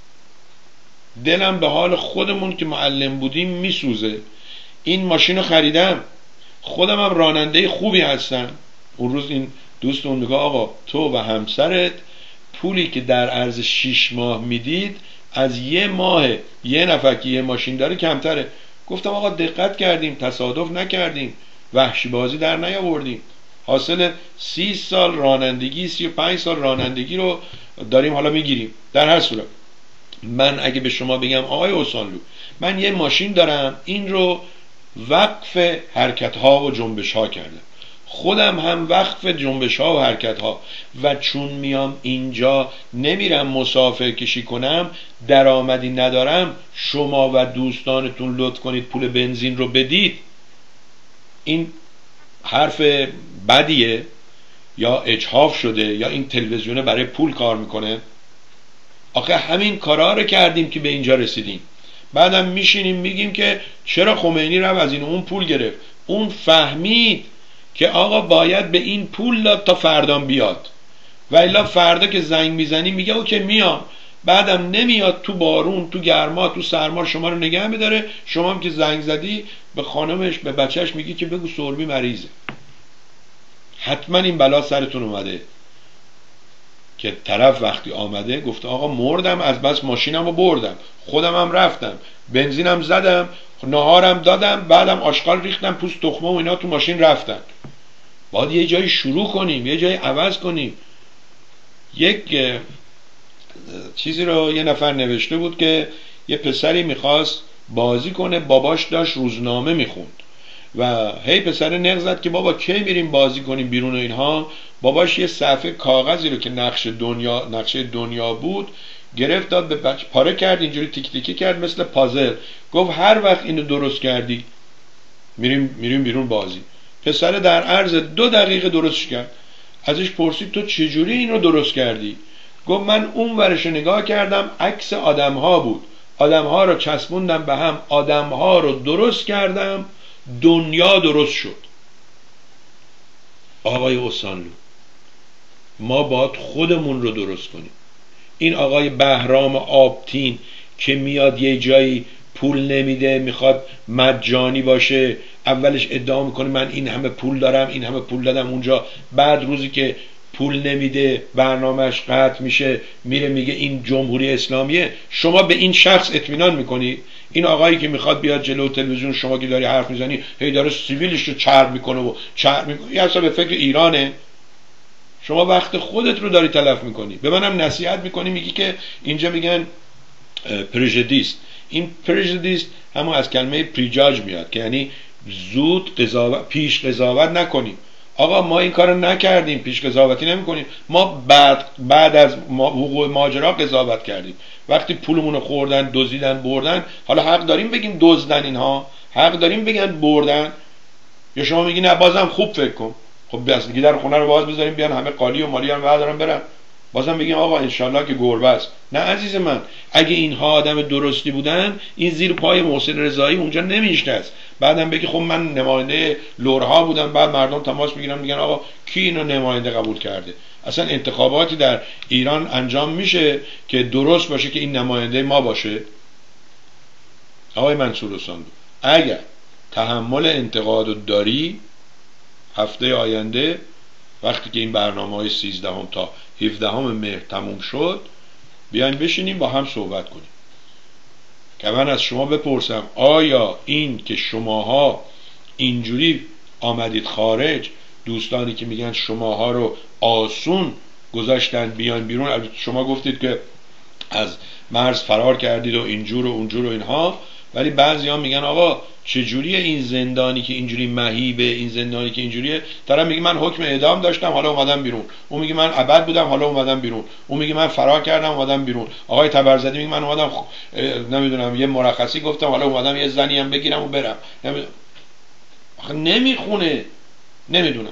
Speaker 1: دلم به حال خودمون که معلم بودیم میسوزه، این ماشین رو خریدم، خودم هم راننده خوبی هستم. اون روز این دوستمون میگه آقا تو و همسرت پولی که در عرض 6 ماه میدید از یه ماه یه نفر که یه ماشین داره کمتره. گفتم آقا دقت کردیم، تصادف نکردیم، وحشی بازی در نیاوردیم، حاصل 30 سال رانندگی، 35 سال رانندگی رو داریم حالا میگیریم. در هر صورت من اگه به شما بگم آقای اوسانلو من یه ماشین دارم، این رو وقف حرکت ها و جنبش ها کردم، خودم هم وقف جنبش ها و حرکت ها، و چون میام اینجا نمیرم مسافر کشی کنم، درآمدی ندارم، شما و دوستانتون لطف کنید پول بنزین رو بدید. این حرف بدیه یا اجحاف شده یا این تلویزیونه برای پول کار میکنه؟ آخه همین کارا رو کردیم که به اینجا رسیدیم. بعدم میشینیم میگیم که چرا خمینی رو از این اون پول گرفت. اون فهمید که آقا باید به این پول داد تا فردام بیاد، و الا فردا که زنگ میزنی میگه اوکی میام، بعدم نمیاد، تو بارون، تو گرما، تو سرما شما رو نگه میداره. شما هم که زنگ زدی به خانمش به بچهش میگی که بگو سربی مریضه. حتما این بلا سرتون اومده که طرف وقتی آمده گفته آقا مردم از بس ماشینم رو بردم، خودم هم رفتم، بنزینم زدم، نهارم دادم، بعدم آشغال ریختم، پوست تخمه و اینا تو ماشین رفتن. باید یه جایی شروع کنیم، یه جایی عوض کنیم. یک چیزی رو یه نفر نوشته بود که یه پسری میخواست بازی کنه، باباش داشت روزنامه میخوند و هی پسر نق زد که بابا کی میریم بازی کنیم بیرون و اینها. باباش یه صفحه کاغذی رو که نقشه دنیا بود گرفت داد به بچه، پاره کرد، اینجوری تیک تیکی کرد مثل پازل، گفت هر وقت اینو درست کردی میریم بیرون بازی. پسر در عرض 2 دقیقه درستش کرد. ازش پرسید تو چجوری اینو درست کردی؟ گفت من اون ورش نگاه کردم، عکس آدم‌ها بود، آدم‌ها رو چسبوندم به هم، آدم‌ها رو درست کردم، دنیا درست شد. آقای اوسانلو ما باید خودمون رو درست کنیم. این آقای بهرام آبتین که میاد یه جایی پول نمیده، میخواد مجانی باشه، اولش ادعا میکنه من این همه پول دارم، این همه پول دادم اونجا، بعد روزی که پول نمیده برنامهش قطع میشه، میره میگه این جمهوری اسلامیه. شما به این شخص اطمینان میکنی؟ این آقایی که میخواد بیاد جلو تلویزیون، شما که داری حرف میزنی هی داره سیویلش رو چرب میکنه و چرب میکنه، این اصلا به فکر ایرانه؟ شما وقت خودت رو داری تلف میکنی. به منم نصیحت میکنی، میگی که اینجا میگن پرژدیست. این پرژدیست همون از کلمه پریجاج میاد که یعنی زود قضاوت، پیش قضاوت نکنیم. آقا ما این کارو نکردیم، پیش قضاوتی نمیکنیم. ما بعد از وقوع ماجرا قضاوت کردیم. وقتی پولمون رو خوردن، دزدیدن، بردن، حالا حق داریم بگیم دزدن اینها؟ حق داریم بگن بردن؟ یا شما میگی نه بازم خوب فکر کن؟ خب بس دیگه در خونه رو باز بذاریم بیان همه قالی و مالی هم بردارن برن، بازم بگیم آقا انشالله که گربه است؟ نه عزیز من، اگه اینها آدم درستی بودن این زیر پای محسن رضایی اونجا نمیشنست. بعدم بگی خب من نماینده لرها بودم، بعد مردم تماس میگیرن میگن آقا کی اینو نماینده قبول کرده؟ اصلا انتخاباتی در ایران انجام میشه که درست باشه که این نماینده ما باشه؟ آقای منصور حسین، اگر تحمل انتقاد داری، هفته آینده وقتی که این برنامه‌های 13 تا 17 مهر تموم شد، بیاین بشینیم با هم صحبت کنیم که من از شما بپرسم آیا این که شماها اینجوری آمدید خارج، دوستانی که میگن شماها رو آسون گذاشتن بیان بیرون، البته شما گفتید که از مرز فرار کردید و اینجور و اونجور و اینها، ولی بعضی ها میگن آقا چجوریه این زندانی که اینجوری مهیبه، این زندانی که اینجوریه؟ طرف میگه من حکم اعدام داشتم حالا اومدم بیرون، اون میگه من ابد بودم حالا اومدم بیرون، اون میگه من فرار کردم اومدم بیرون، آقای تبرزدی میگه من اومدم نمیدونم یه مرخصی گفتم حالا اومدم یه زنی هم بگیرم و برم. آخه نمیخونه. نمیدونم.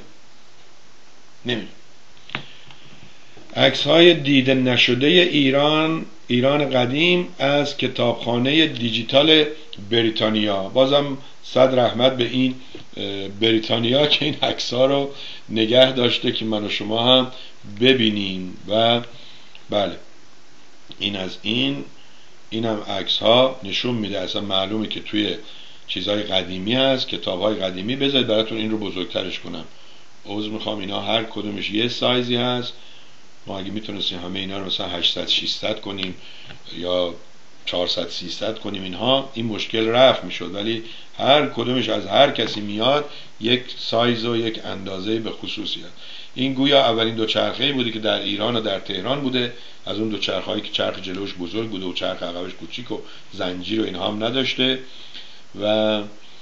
Speaker 1: عکس های دیده نشده ایران قدیم از کتابخانه دیجیتال بریتانیا. بازم صد رحمت به این بریتانیا که این عکس ها رو نگه داشته که من و شما هم ببینیم. و بله این از اینم عکس ها نشون میده، اصلا معلومه که توی چیزهای قدیمی هست، کتابهای قدیمی. بذارید براتون این رو بزرگترش کنم، عذر میخوام، اینا هر کدومش یه سایزی هست. ما اگه میتونستیم همه اینا رو مثلا 800 600 کنیم یا 400 300 کنیم اینها، این مشکل رفع میشد، ولی هر کدومش از هر کسی میاد یک سایز و یک اندازه به خصوصی هست. این گویا اولین دوچرخه‌ای بوده که در ایران و در تهران بوده، از اون دوچرخه‌ای که چرخ جلوش بزرگ بوده و چرخ عقبش کوچیک و زنجیر و اینها هم نداشته. و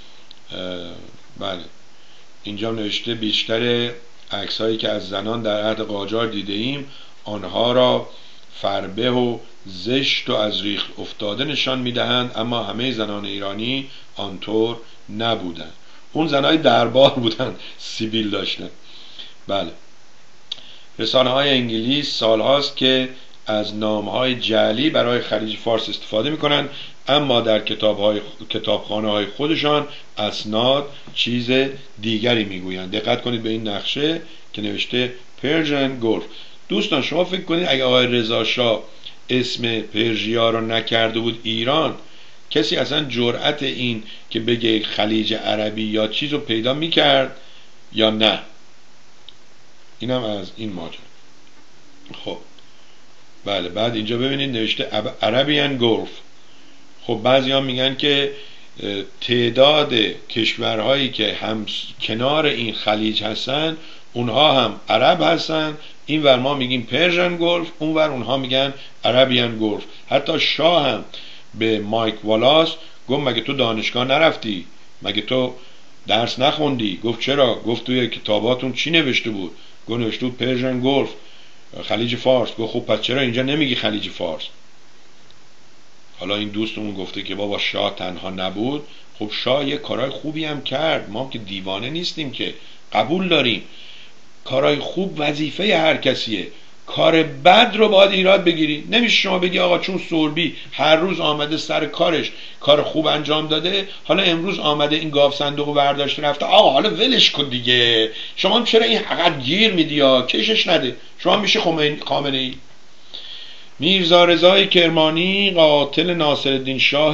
Speaker 1: بله اینجا نوشته بیشتر عکس‌هایی که از زنان در عهد قاجار دیده ایم آنها را فربه و زشت و از ریخت افتاده نشان میدهند، اما همه زنان ایرانی آنطور نبودند. اون زنای دربار بودند، سیبیل داشتن. بله رسانه های انگلیس سالهاست که از نامهای جعلی برای خلیج فارس استفاده میکنند، اما در کتابخانه های خودشان اسناد چیز دیگری میگویند. دقت کنید به این نقشه که نوشته پرژن گلف. دوستان شما فکر کنید اگه آقای رضا شاه اسم پرژیا رو نکرده بود ایران، کسی اصلا جرأت این که بگه خلیج عربی یا چیز رو پیدا میکرد یا نه؟ اینم از این ماجرا. خب بله بعد اینجا ببینید نوشته عربیان گلف. خب بعضی ها میگن که تعداد کشورهایی که هم کنار این خلیج هستن اونها هم عرب هستن، این ور ما میگیم پرژن گلف، اون ور اونها میگن عربیان گلف. حتی شاه هم به مایک والاس گفت مگه تو دانشگاه نرفتی؟ مگه تو درس نخوندی؟ گفت چرا؟ گفت توی کتاباتون چی نوشته بود؟ گفت نوشته بود پرژن گلف، خلیج فارس. گفت خب پس چرا اینجا نمیگی خلیج فارس؟ حالا این دوستمون گفته که بابا شاه تنها نبود. خب شاه یه کارهای خوبی هم کرد، ما که دیوانه نیستیم که، قبول داریم کارهای خوب وظیفه هر کسیه. کار بد رو باید ایراد بگیری. نمیشه شما بگی آقا چون سوربی هر روز آمده سر کارش کار خوب انجام داده، حالا امروز آمده این گاو صندوق برداشته رفته، آقا حالا ولش کن دیگه. شما چرا این حقیقت گیر میدی یا کشش نده؟ شما میشه خامنه ای. میرزا رضای کرمانی قاتل ناصرالدین شاه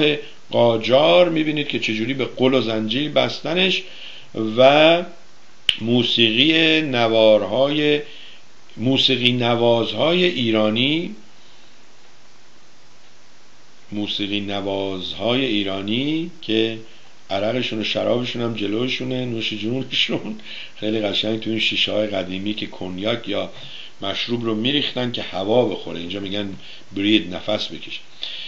Speaker 1: قاجار میبینید که چجوری به قل و زنجیر بستنش و موسیقی نوازهای ایرانی که عرقشون و شرابشون هم جلوشونه، نوش جونشون، خیلی قشنگ تو این شیشه های قدیمی که کنیاک یا مشروب رو میریختن که هوا بخوره، اینجا میگن برید، نفس بکش.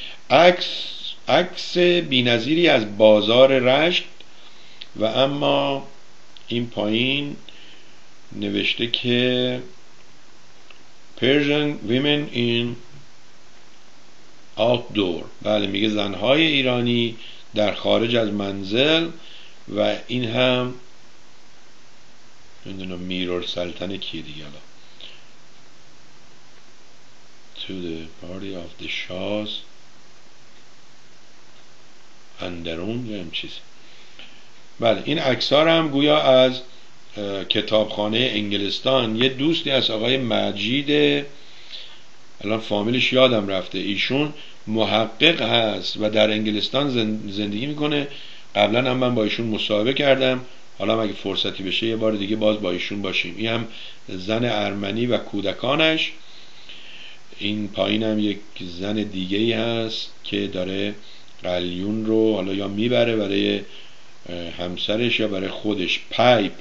Speaker 1: عکس بی‌نظیری از بازار رشت و اما این پایین نوشته که Persian women in outdoor. بله، میگه زنهای ایرانی در خارج از منزل و این هم نمیدونم میرور سلطنه کیه دیگه. To the party of the Shahs اندرون یا هم چیز. بله، این عکس‌ها هم گویا از کتابخانه انگلستان. یه دوستی از آقای مجید، الان فامیلش یادم رفته، ایشون محقق هست و در انگلستان زندگی میکنه. قبلا هم من با ایشون مصاحبه کردم، حالا اگه فرصتی بشه یه بار دیگه باز با ایشون باشیم. این هم زن ارمنی و کودکانش. این پایین هم یک زن دیگه‌ای هست که داره قلیون رو حالا یا میبره برای همسرش یا برای خودش. پایپ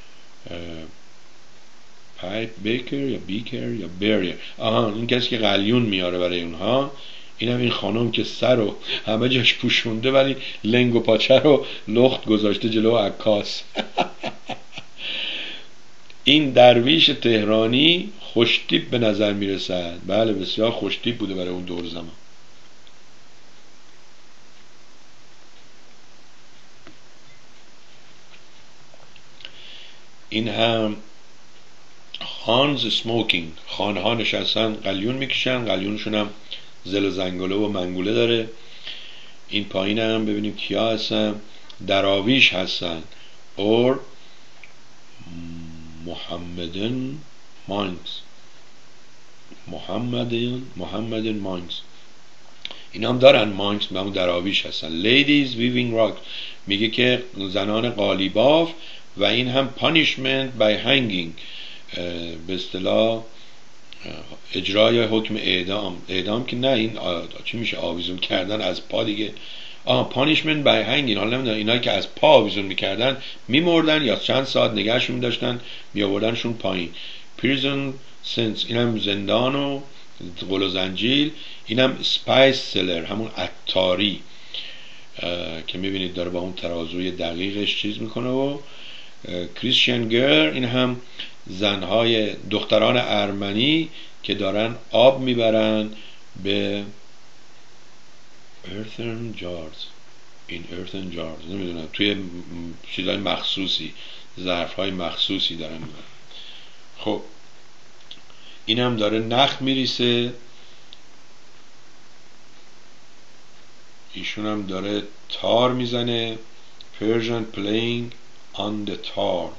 Speaker 1: بیکر یا بیکر یا بریر، این کسی که قلیون میاره برای اونها. این هم این خانم که سر رو همه جاش پوشونده ولی لنگ و پاچه رو لخت گذاشته جلو عکاس. این درویش تهرانی خوشتیپ به نظر میرسد. بله، بسیار خوشتیپ بوده برای اون دور زمان. این هم خانز سموکینگ، خانها نشستن قلیون میکشن، قلیونشون هم زل و زنگوله و منگوله داره. این پایین هم ببینیم کیا هستن، دراویش هستن اور محمدن مانکس. این هم دارن مانکس، به همون دراویش هستن. Ladies weaving rock، میگه که زنان قالیباف. و این هم punishment by hanging، به اصطلاح اجرای حکم اعدام که نه، این چی میشه، آویزون کردن از پا دیگه. punishment by hanging، حالا نمیدونم اینا که از پا آویزون میکردن میمردن یا چند ساعت نگهشون میداشتن میآوردنشون پایین. prison sentence، این هم زندان و قل و زنجیر. این هم spice seller، همون عطاری که میبینید داره با اون ترازوی دقیقش چیز میکنه. و کریستین گرل، این هم زنهای دختران ارمنی که دارن آب میبرن به earthen jars، این earthen jars نمیدونم توی چیزهای مخصوصی، ظرفهای مخصوصی دارن میبرن. خب این هم داره نخ میریسه، ایشون هم داره تار میزنه. Persian playing on the tar.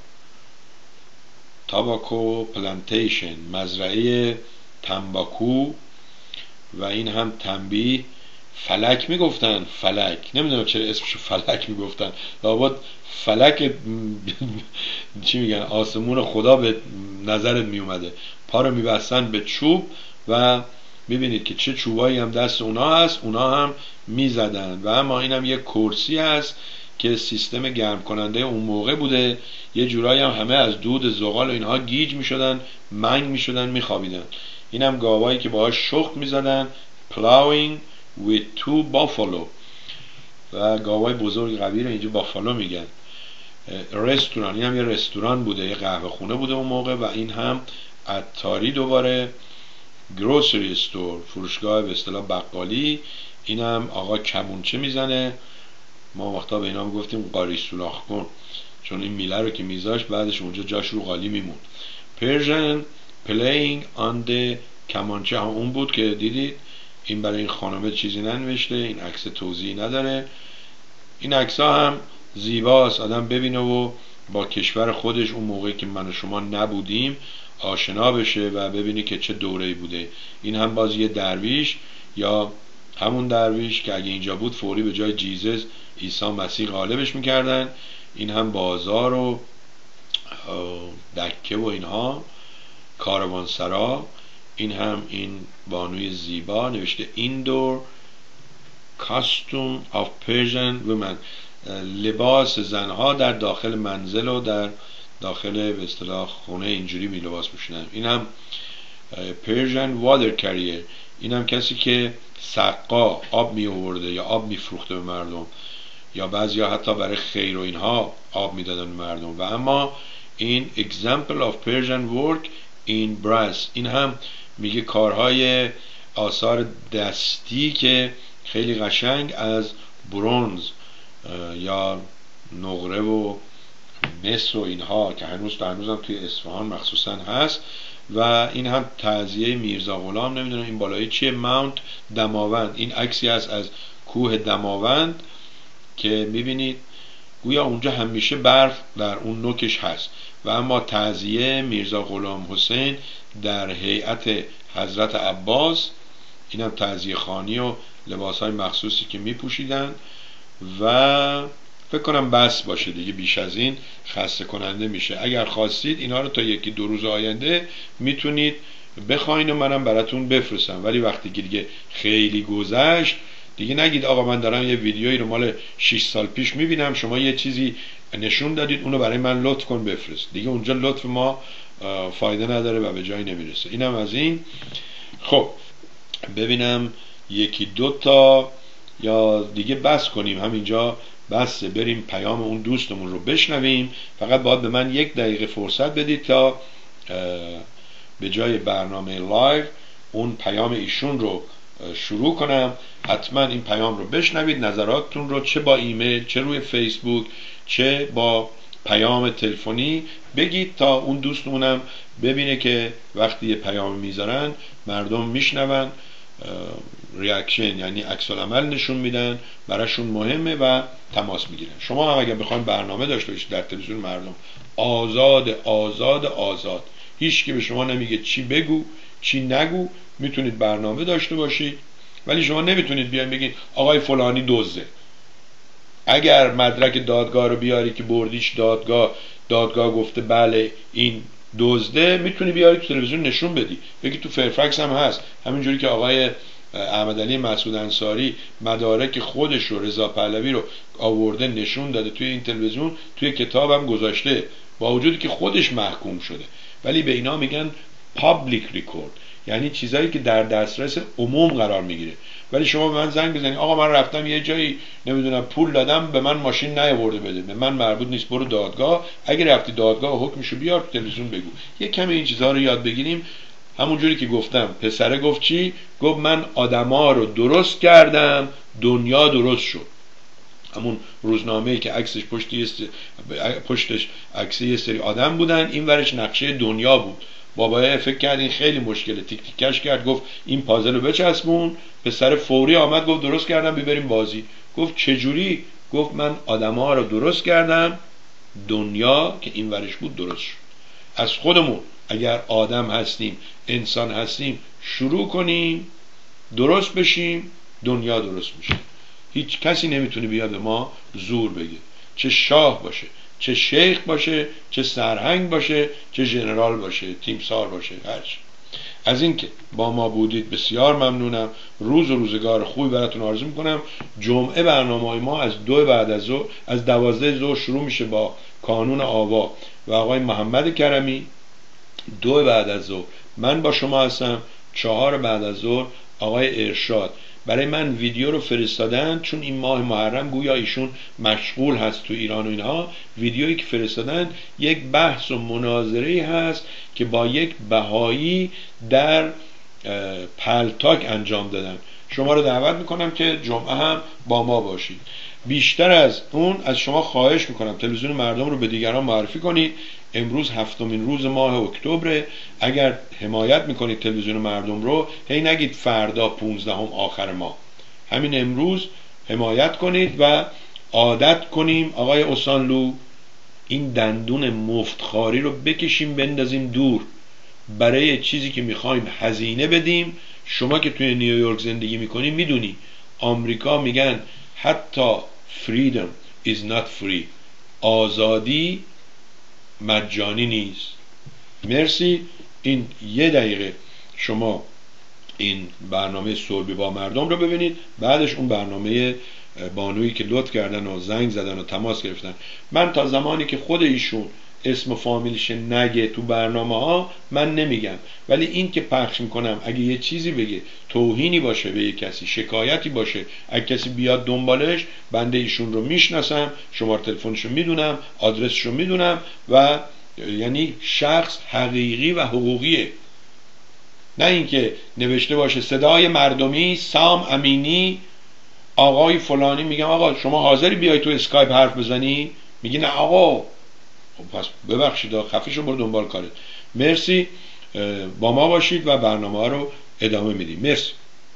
Speaker 1: tobacco plantation، مزرعه تنباکو. و این هم تنبیه، فلک میگفتن، فلک نمیدونم چرا اسمشو فلک میگفتن، لابد فلک چی میگن، آسمون خدا به نظرت میومده. پا رو میبستن به چوب و میبینید که چه چوبایی هم دست اونا هست، اونا هم میزدن. و اما این هم یک کرسی هست که سیستم گرم کننده اون موقع بوده. یه جورایی هم همه از دود زغال و اینها گیج میشدن، منگ میشدن، میخوابیدن. این هم گاوایی که باهاش شخم میزدن. plowing with two buffalo، و گاوای بزرگ قوی رو اینجا بافالو میگن. رستوران، این هم یه رستوران بوده، یه قهوه خونه بوده اون موقع. و این هم عطاری دوباره. grocery store، فروشگاه به اصطلاح بقالی. این هم آقا کمونچه میزنه. ما وقتا به اینا گفتیم قاری سولاخ کن، چون این میله رو که میذاشت بعدش اونجا جاش رو قالی میمون. Persian playing on the کمانچه هم اون بود که دیدید. این برای این خانمه چیزی ننوشته، این عکس توضیحی نداره. این عکس ها هم زیباست، آدم ببینه و با کشور خودش اون موقعی که من و شما نبودیم آشنا بشه و ببینی که چه دوره‌ای بوده. این هم باز یه درویش یا همون درویش که اگه اینجا بود فوری به جای جیزس عیسی مسیح غالبش میکردن. این هم بازار و دکه و اینها، کاروانسرا. این هم این بانوی زیبا نوشته Indoor Costume of Persian Women، لباس زنها در داخل منزل و در داخل به اصطلاح خونه اینجوری می لباس پوشیدن. این هم Persian Water Carrier، این هم کسی که سقا آب می آورده یا آب می فروخته به مردم، یا بعضیا حتی برای خیر و اینها آب می دادن به مردم. و اما این Example of Persian Work in Brass، این هم میگه کارهای آثار دستی که خیلی قشنگ از برونز یا نقره و مس و اینها که هنوزم توی اصفهان مخصوصا هست. و این هم تعزیه میرزا غلام، نمیدونم این بالایی چیه، ماونت دماوند. این عکسی است از کوه دماوند که میبینید گویا اونجا همیشه برف در اون نوکش هست. و اما تعزیه میرزا غلام حسین در هیئت حضرت عباس، این هم تعزیه خانی و لباس های مخصوصی که می پوشیدن. و فکر کنم بس باشه دیگه، بیش از این خسته کننده میشه. اگر خواستید اینا رو تا یکی دو روز آینده میتونید بخواین و منم براتون بفرستم. ولی وقتی که دیگه خیلی گذشت دیگه نگید آقا من دارم یه ویدیویی رو مال 6 سال پیش میبینم، شما یه چیزی نشون دادید اونو برای من لطف کن بفرست. دیگه اونجا لطف ما فایده نداره و به جایی نمیرسه. اینم از این. خب ببینم یکی دو تا یا دیگه بس کنیم، همینجا بسه، بریم پیام اون دوستمون رو بشنویم. فقط باید به من 1 دقیقه فرصت بدید تا به جای برنامه لایو اون پیام ایشون رو شروع کنم. حتما این پیام رو بشنوید، نظراتتون رو چه با ایمیل، چه روی فیسبوک، چه با پیام تلفنی بگید تا اون دوستمونم ببینه که وقتی یه پیام میذارن مردم میشنون، ریاکشن یعنی عکس العمل نشون میدن، براشون مهمه و تماس میگیرن. شما هم اگر بخواید برنامه داشته باشید در تلویزیون مردم، آزاد آزاد آزاد، هیچ کی به شما نمیگه چی بگو چی نگو، میتونید برنامه داشته باشید. ولی شما نمیتونید بیاین بگین آقای فلانی دزده. اگر مدرک دادگاه رو بیاری که بردیش دادگاه گفته بله این دزده، میتونی بیاری تو تلویزیون نشون بدی، بگی تو فرفکس هم هست. همینجوری که آقای احمد علی مسعود انصاری مدارک خودش رو، رضا پهلوی رو آورده نشون داده توی این تلویزیون، توی کتابم گذاشته، با وجودی که خودش محکوم شده. ولی به اینا میگن پابلیک ریکورد، یعنی چیزایی که در دسترس عموم قرار میگیره. ولی شما به من زنگ بزنید آقا من رفتم یه جایی نمیدونم پول دادم به من ماشین نیاورده بده، به من مربوط نیست، برو دادگاه. اگه رفتی دادگاه حکمشو بیار تلویزیون بگو. یه کمی این چیزها رو یاد بگیریم. همونجوری که گفتم پسره گفت چی؟ گفت من آدما رو درست کردم دنیا درست شد. همون روزنامه‌ای که عکسش پشتش عکس یه سری آدم بودن، این ورش نقشه دنیا بود. بابای فکر کرد این خیلی مشکله، تیک تیکش کرد، گفت این پازل رو بچسبون. پسر فوری آمد گفت درست کردم ببریم بازی. گفت چجوری؟ گفت من آدم‌ها رو درست کردم دنیا که این ورش بود درست شد. از خودمون اگر آدم هستیم، انسان هستیم، شروع کنیم درست بشیم، دنیا درست میشه. هیچ کسی نمیتونه بیاد به ما زور بگه، چه شاه باشه، چه شیخ باشه، چه سرهنگ باشه، چه ژنرال باشه، تیمسار باشه، هرچی. از اینکه با ما بودید بسیار ممنونم. روز و روزگار خوبی براتون آرزو میکنم. جمعه برنامه‌های ما از 2 بعد از ظهر، از 12 ظهر شروع میشه با کانون آوا و آقای محمد کرمی. 2 بعد از ظهر من با شما هستم. 4 بعد از ظهر آقای ارشاد برای من ویدیو رو فرستادن، چون این ماه محرم گویا ایشون مشغول هست تو ایران و اینها. ویدیویی که فرستادن یک بحث و مناظره هست که با یک بهایی در پلتاک انجام دادن. شما رو دعوت میکنم که جمعه هم با ما باشید. بیشتر از اون از شما خواهش میکنم تلویزیون مردم رو به دیگران معرفی کنید. امروز 7مین روز ماه اکتبر. اگر حمایت میکنید تلویزیون مردم رو، هی نگید فردا 15 آخر ماه، همین امروز حمایت کنید و عادت کنیم آقای اوسانلو این دندون مفتخاری رو بکشیم بندازیم دور. برای چیزی که میخوایم هزینه بدیم. شما که توی نیویورک زندگی میکنی میدونی آمریکا میگن حتی freedom is not free، آزادی مجانی نیست. مرسی. این 1 دقیقه شما این برنامه صلح با مردم رو ببینید، بعدش اون برنامه بانویی که لطف کردن و زنگ زدن و تماس گرفتن. من تا زمانی که خود ایشون اسم و فامیلش نگه تو برنامه ها من نمیگم، ولی این که پخش میکنم اگه یه چیزی بگه، توهینی باشه به یه کسی، شکایتی باشه، اگه کسی بیاد دنبالش، بنده ایشون رو میشناسم، شماره تلفنش رو میدونم، آدرسش رو میدونم و یعنی شخص حقیقی و حقوقیه. نه اینکه نوشته باشه صدای مردمی سام امینی آقای فلانی، میگم آقا شما حاضری بیای تو اسکایپ حرف بزنی؟ میگی نه آقا. خب پس ببخشید خفه شو برو دنبال کارت. مرسی، با ما باشید و برنامه ها رو ادامه میدیم. مرسی.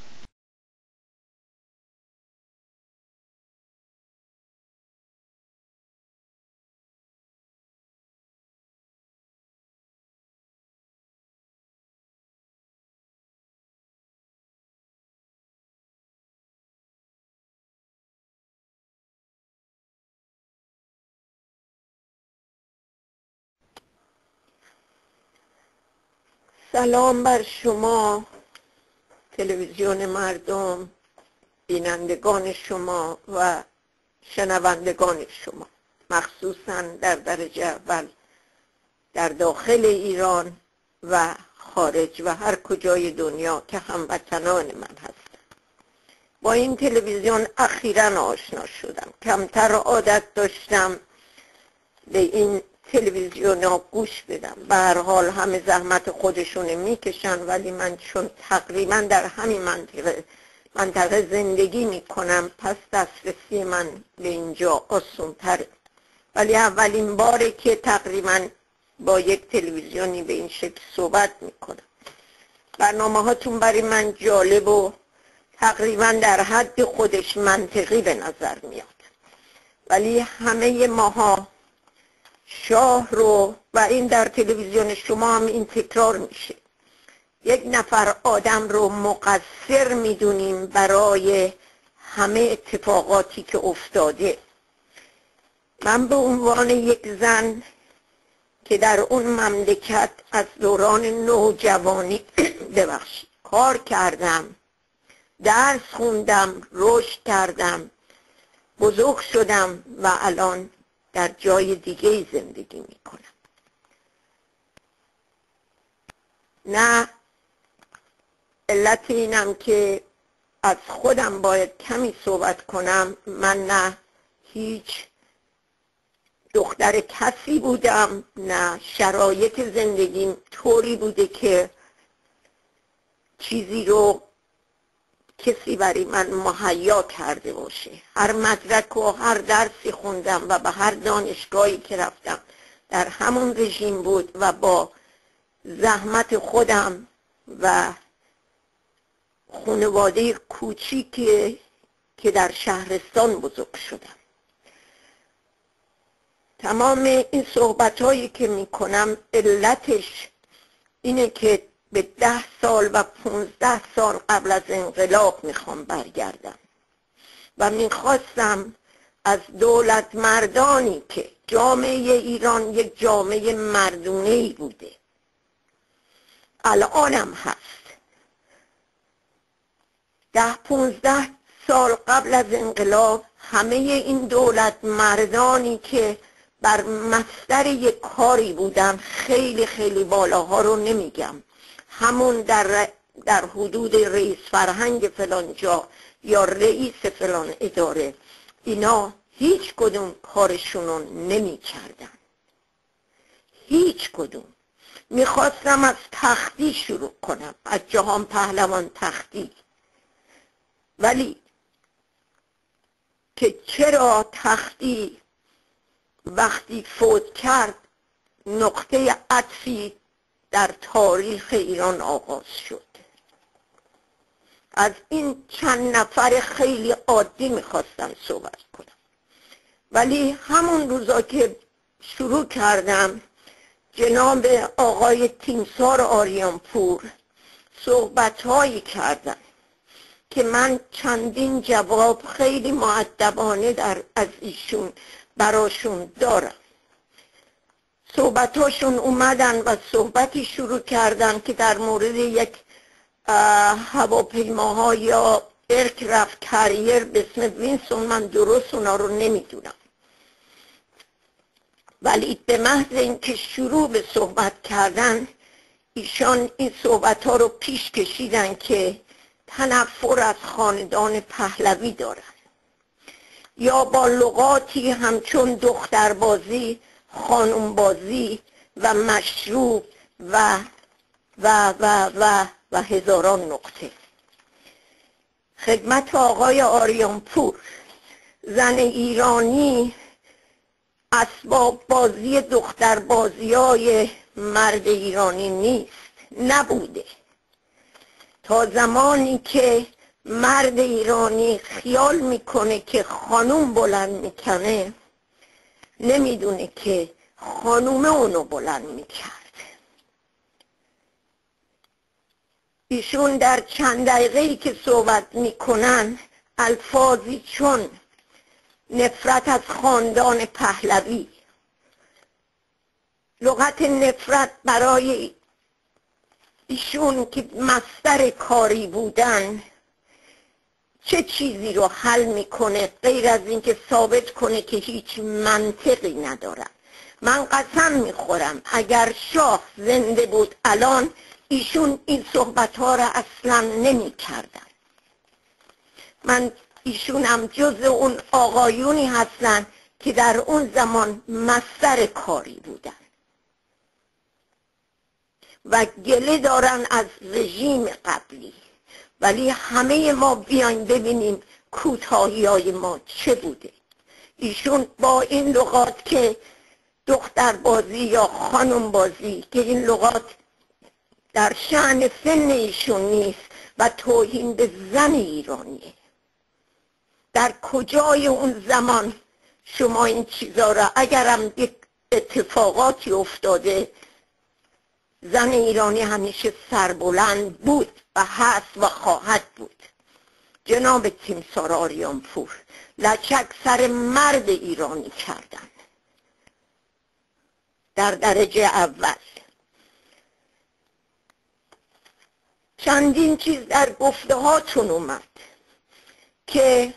Speaker 2: سلام بر شما تلویزیون مردم، بینندگان شما و شنوندگان شما، مخصوصا در درجه اول در داخل ایران و خارج و هر کجای دنیا که هموطنان من هستند. با این تلویزیون اخیراً آشنا شدم. کمتر عادت داشتم به این تلویزیون ها گوش بدم. به هر حال همه زحمت خودشونه میکشن، ولی من چون تقریبا در همین منطقه زندگی میکنم، پس دسترسی من به اینجا آسان تره. ولی اولین باره که تقریبا با یک تلویزیونی به این شکل صحبت میکنم. برنامه هاتون برای من جالب و تقریبا در حد خودش منطقی به نظر میاد، ولی همه ماها شاه رو، و این در تلویزیون شما هم این تکرار میشه، یک نفر آدم رو مقصر میدونیم برای همه اتفاقاتی که افتاده. من به عنوان یک زن که در اون مملکت از دوران نوجوانی کار کردم، درس خوندم، رشد کردم، بزرگ شدم و الان در جای دیگه زندگی میکنم. نه علت اینم که از خودم باید کمی صحبت کنم، من نه هیچ دختر کسی بودم، نه شرایط زندگیم طوری بوده که چیزی رو کسی برای من مهیا کرده باشه. هر مدرک و هر درسی خوندم و به هر دانشگاهی که رفتم در همون رژیم بود و با زحمت خودم و خانواده کوچیکی که در شهرستان بزرگ شدم. تمام این صحبت هایی که می کنم علتش اینه که به 10 سال و 15 سال قبل از انقلاب میخوام برگردم و میخواستم از دولت مردانی که جامعه ایران یک جامعه مردونه‌ای بوده، الانم هست، 10-15 سال قبل از انقلاب همه این دولت مردانی که بر مصدر یک کاری بودن، خیلی خیلی بالاها رو نمیگم، همون در حدود رئیس فرهنگ فلان جا یا رئیس فلان اداره، اینا هیچ کدوم کارشونو نمی کردن. هیچ کدوم. میخواستم از تختی شروع کنم، از جهان پهلوان تختی، ولی که چرا تختی وقتی فوت کرد نقطه عطفی در تاریخ ایران آغاز شد. از این چند نفر خیلی عادی میخواستم صحبت کنم، ولی همون روزا که شروع کردم جناب آقای تیمسار آریانپور صحبت‌هایی کردن که من چندین جواب خیلی مؤدبانه از ایشون براشون دارم. صحبتاشون اومدن و صحبتی شروع کردن که در مورد یک هواپیماها یا ایرکرافت کریر به اسم وینسون، من درست اونا رو نمیدونم، ولی به محض اینکه شروع به صحبت کردن ایشان این صحبت ها رو پیش کشیدن که تنفر از خاندان پهلوی دارن، یا با لغاتی همچون دختربازی، خانومبازی و مشروب و و و و و هزاران نقطه. خدمت آقای آریانپور، زن ایرانی اسباب بازی دختربازی های مرد ایرانی نیست، نبوده. تا زمانی که مرد ایرانی خیال میکنه که خانوم بلند میکنه، نمیدونه که خانومه اونو بلند میکرد. ایشون در چند دقیقه‌ای که صحبت میکنن الفاظی چون نفرت از خاندان پهلوی، لغت نفرت برای ایشون که مصدر کاری بودن چه چیزی رو حل میکنه غیر از اینکه ثابت کنه که هیچ منطقی ندارن. من قسم میخورم اگر شاه زنده بود الان ایشون این صحبت ها را اصلا نمی کردن. من ایشونم جز اون آقایونی هستن که در اون زمان مصدر کاری بودن و گله دارن از رژیم قبلی، ولی همه ما بیاین ببینیم کوتاهی‌های ما چه بوده. ایشون با این لغات که دختربازی یا خانومبازی که این لغات در شأن سن ایشون نیست و توهین به زن ایرانیه، در کجای اون زمان شما این چیزا را، اگرم یک اتفاقاتی افتاده، زن ایرانی همیشه سربلند بود و هست و خواهد بود. جناب تیمسار آریانپور لچک سر مرد ایرانی کردن در درجه اول. چندین چیز در گفته هاتون اومد که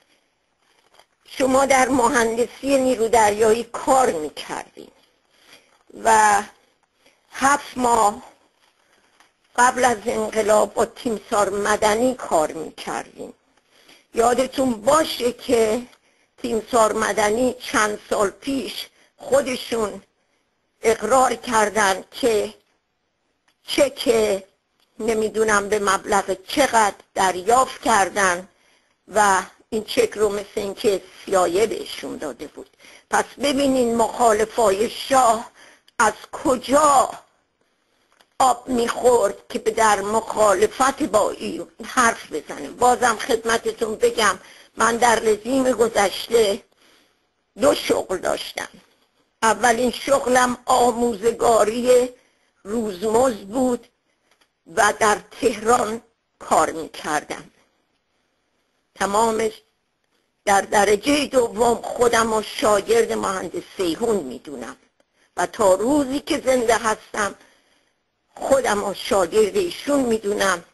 Speaker 2: شما در مهندسی نیرو دریایی کار میکردین و 7 ماه قبل از انقلاب با تیمسار مدنی کار میکردین. یادتون باشه که تیمسار مدنی چند سال پیش خودشون اقرار کردن که چک نمیدونم به مبلغ چقدر دریافت کردن و این چک رو مثل اینکه CIA بهشون داده بود. پس ببینین مخالفای شاه از کجا آب میخورد که در مخالفت با این حرف بزنه. بازم خدمتتون بگم من در رژیم گذشته 2 شغل داشتم. اولین شغلم آموزگاری روزمزد بود و در تهران کار میکردم. تمامش در درجه دوم خودم و شاگرد مهندس سیهون میدونم و تا روزی که زنده هستم خودم و شاگرد ایشون میدونم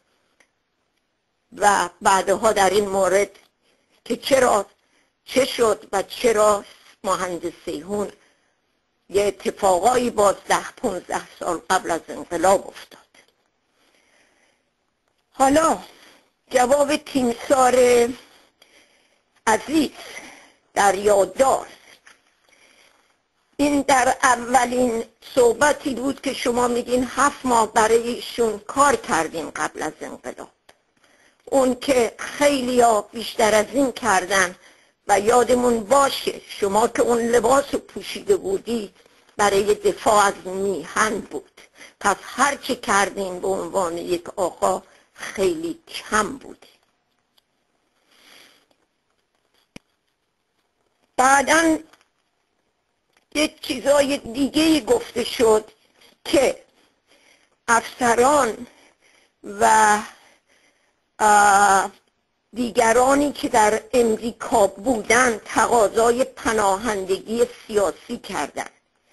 Speaker 2: و بعدها در این مورد که چه شد و چرا مهندس سیهون یه اتفاقایی باز 10-15 سال قبل از انقلاب افتاد. حالا جواب تیمسار عزیز در یادداشت، این در اولین صحبتی بود که شما میگین 7 ماه برای ایشون کار کردین قبل از انقلاب. اون که خیلی ها بیشتر از این کردن و یادمون باشه شما که اون لباس رو پوشیده بودی برای دفاع از میهن بود. پس هر چه کردین به عنوان یک آقا خیلی کم بوده. بعداً یک چیزای دیگه گفته شد که افسران و دیگرانی که در امریکا بودند تقاضای پناهندگی سیاسی کردند.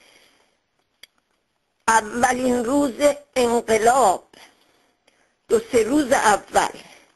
Speaker 2: اولین روز انقلاب، 2-3 روز اول،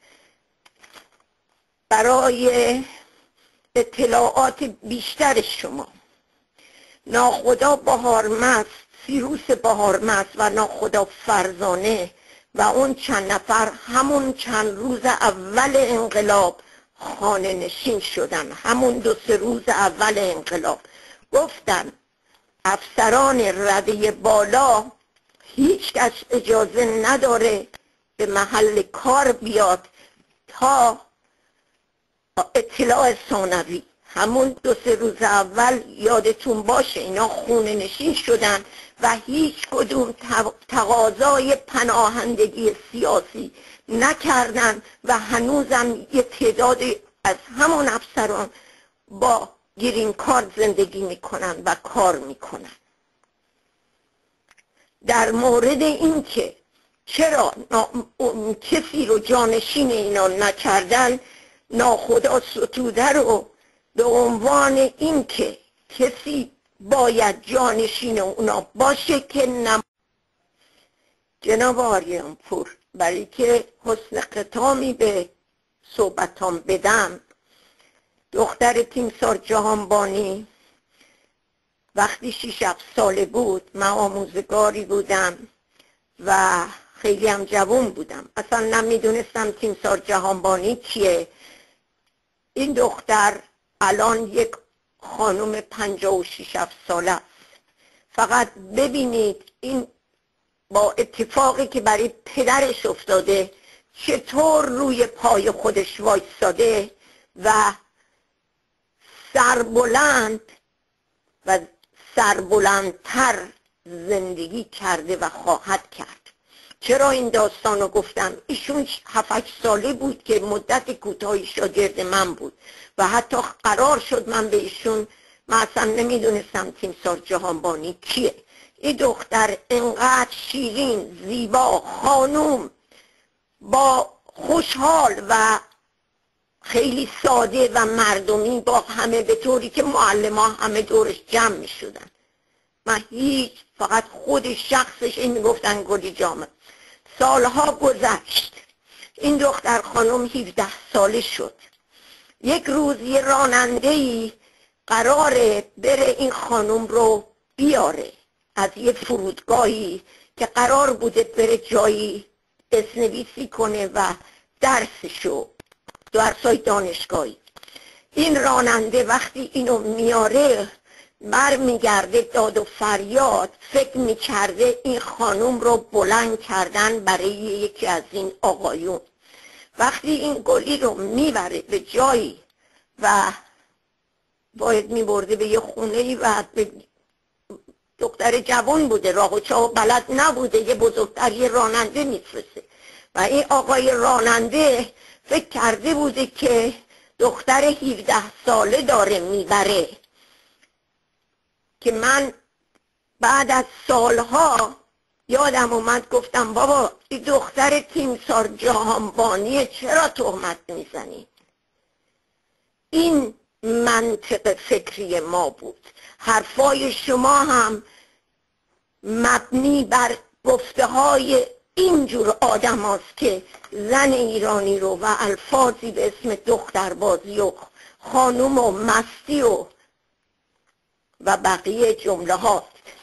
Speaker 2: برای اطلاعات بیشتر شما، ناخدا بهارمست، سیروس بهارمست و ناخدا فرزانه و اون چند نفر همون چند روز اول انقلاب خانه نشین شدن. همون 2-3 روز اول انقلاب گفتن افسران رده بالا هیچ کس اجازه نداره به محل کار بیاد تا اطلاع ثانوی. همون 2-3 روز اول یادتون باشه اینا خونه نشین شدن و هیچ کدوم تقاضای پناهندگی سیاسی نکردن و هنوزم یه تعداد از همون افسران با گرین کارت زندگی میکنن و کار میکنن. در مورد این که چرا کسی رو جانشین اینا نکردن، ناخدا ستوده رو به عنوان این که کسی باید جانشین اونا باشه که جناب آریان پور، برای که حسن ختامی به صحبتام بدم، دختر تیمسار جهانبانی وقتی 6-7 ساله بود، من آموزگاری بودم و خیلی هم جوان بودم، اصلا نمیدونستم تیمسار جهانبانی کیه. این دختر الان یک خانم 56-7 ساله است. فقط ببینید این با اتفاقی که برای پدرش افتاده چطور روی پای خودش وایستاده و سربلند و سربلندتر زندگی کرده و خواهد کرد. چرا این داستانو گفتم؟ ایشون 7-8 ساله بود که مدت کوتاهی شاگرد من بود و حتی قرار شد من به ایشون، من اصلا نمیدونستم تیمسار جهانبانی کیه. این دختر انقدر شیرین، زیبا، خانوم، با خوشحال و خیلی ساده و مردمی با همه، به طوری که معلم ها همه دورش جمع می شدن. من هیچ، فقط خود شخصش این می گفتن گلی جامع. سالها گذشت، این دختر خانم 17 ساله شد. یک روز یه راننده‌ای قراره بره این خانم رو بیاره از یه فرودگاهی که قرار بوده بره جایی اسنویسی کنه و درسشو، درسای دانشگاهی. این راننده وقتی اینو میاره برمیگرده داد و فریاد، فکر میکرده این خانم رو بلند کردن برای یکی از این آقایون. وقتی این گلی رو میبره به جایی و باید میبرده به یه خونه‌ای و دختر جوان بوده، راه و چاه بلد نبوده، یه بزرگتر یه راننده میفرسته و این آقای راننده فکر کرده بوده که دختر 17 ساله داره میبره. که من بعد از سالها یادم اومد، گفتم بابا این دختر تیمسار جهانبانیه، چرا تهمت میزنی؟ این منطق فکری ما بود. حرفای شما هم مبنی بر گفته های اینجور آدم هاست که زن ایرانی رو و الفاظی به اسم دختربازی و خانوم و مستی و بقیه جمله هاست.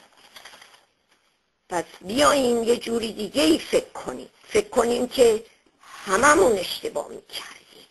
Speaker 2: پس بیاییم یه جوری دیگه ای فکر کنیم که هممون اشتباه میکردیم.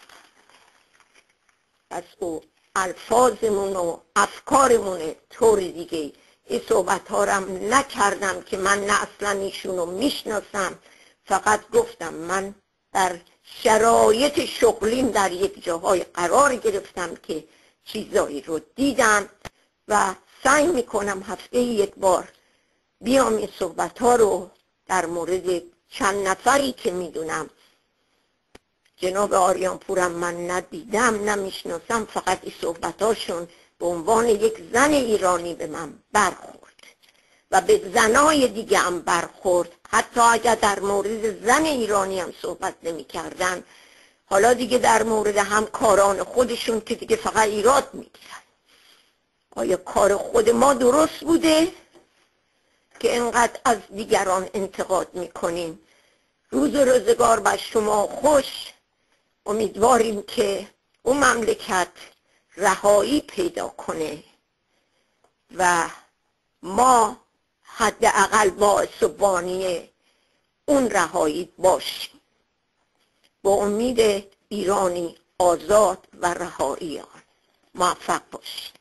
Speaker 2: پس او الفاظمون و افکارمون طور دیگه. این صحبت ها رم نکردم که من نه اصلا ایشونو میشناسم، فقط گفتم من در شرایط شغلیم در یک جاهای قرار گرفتم که چیزایی رو دیدم و سعی میکنم هفته یک بار بیام این صحبت ها رو در مورد چند نفری که میدونم. جناب آریان پورم من ندیدم نمیشناسم، فقط این صحبت هاشون به عنوان یک زن ایرانی به من برخورد و به زنای دیگه هم برخورد. حتی اگر در مورد زن ایرانی هم صحبت نمی کردن، حالا دیگه در مورد همکاران خودشون که دیگه فقط ایراد میگیرن. آیا کار خود ما درست بوده که اینقدر از دیگران انتقاد میکنیم؟ روز و روزگار بر شما خوش. امیدواریم که اون مملکت رهایی پیدا کنه و ما حداقل باعث و بانی اون رهایی باشیم. با امید ایرانی آزاد و رهایی آن. موفق باشید.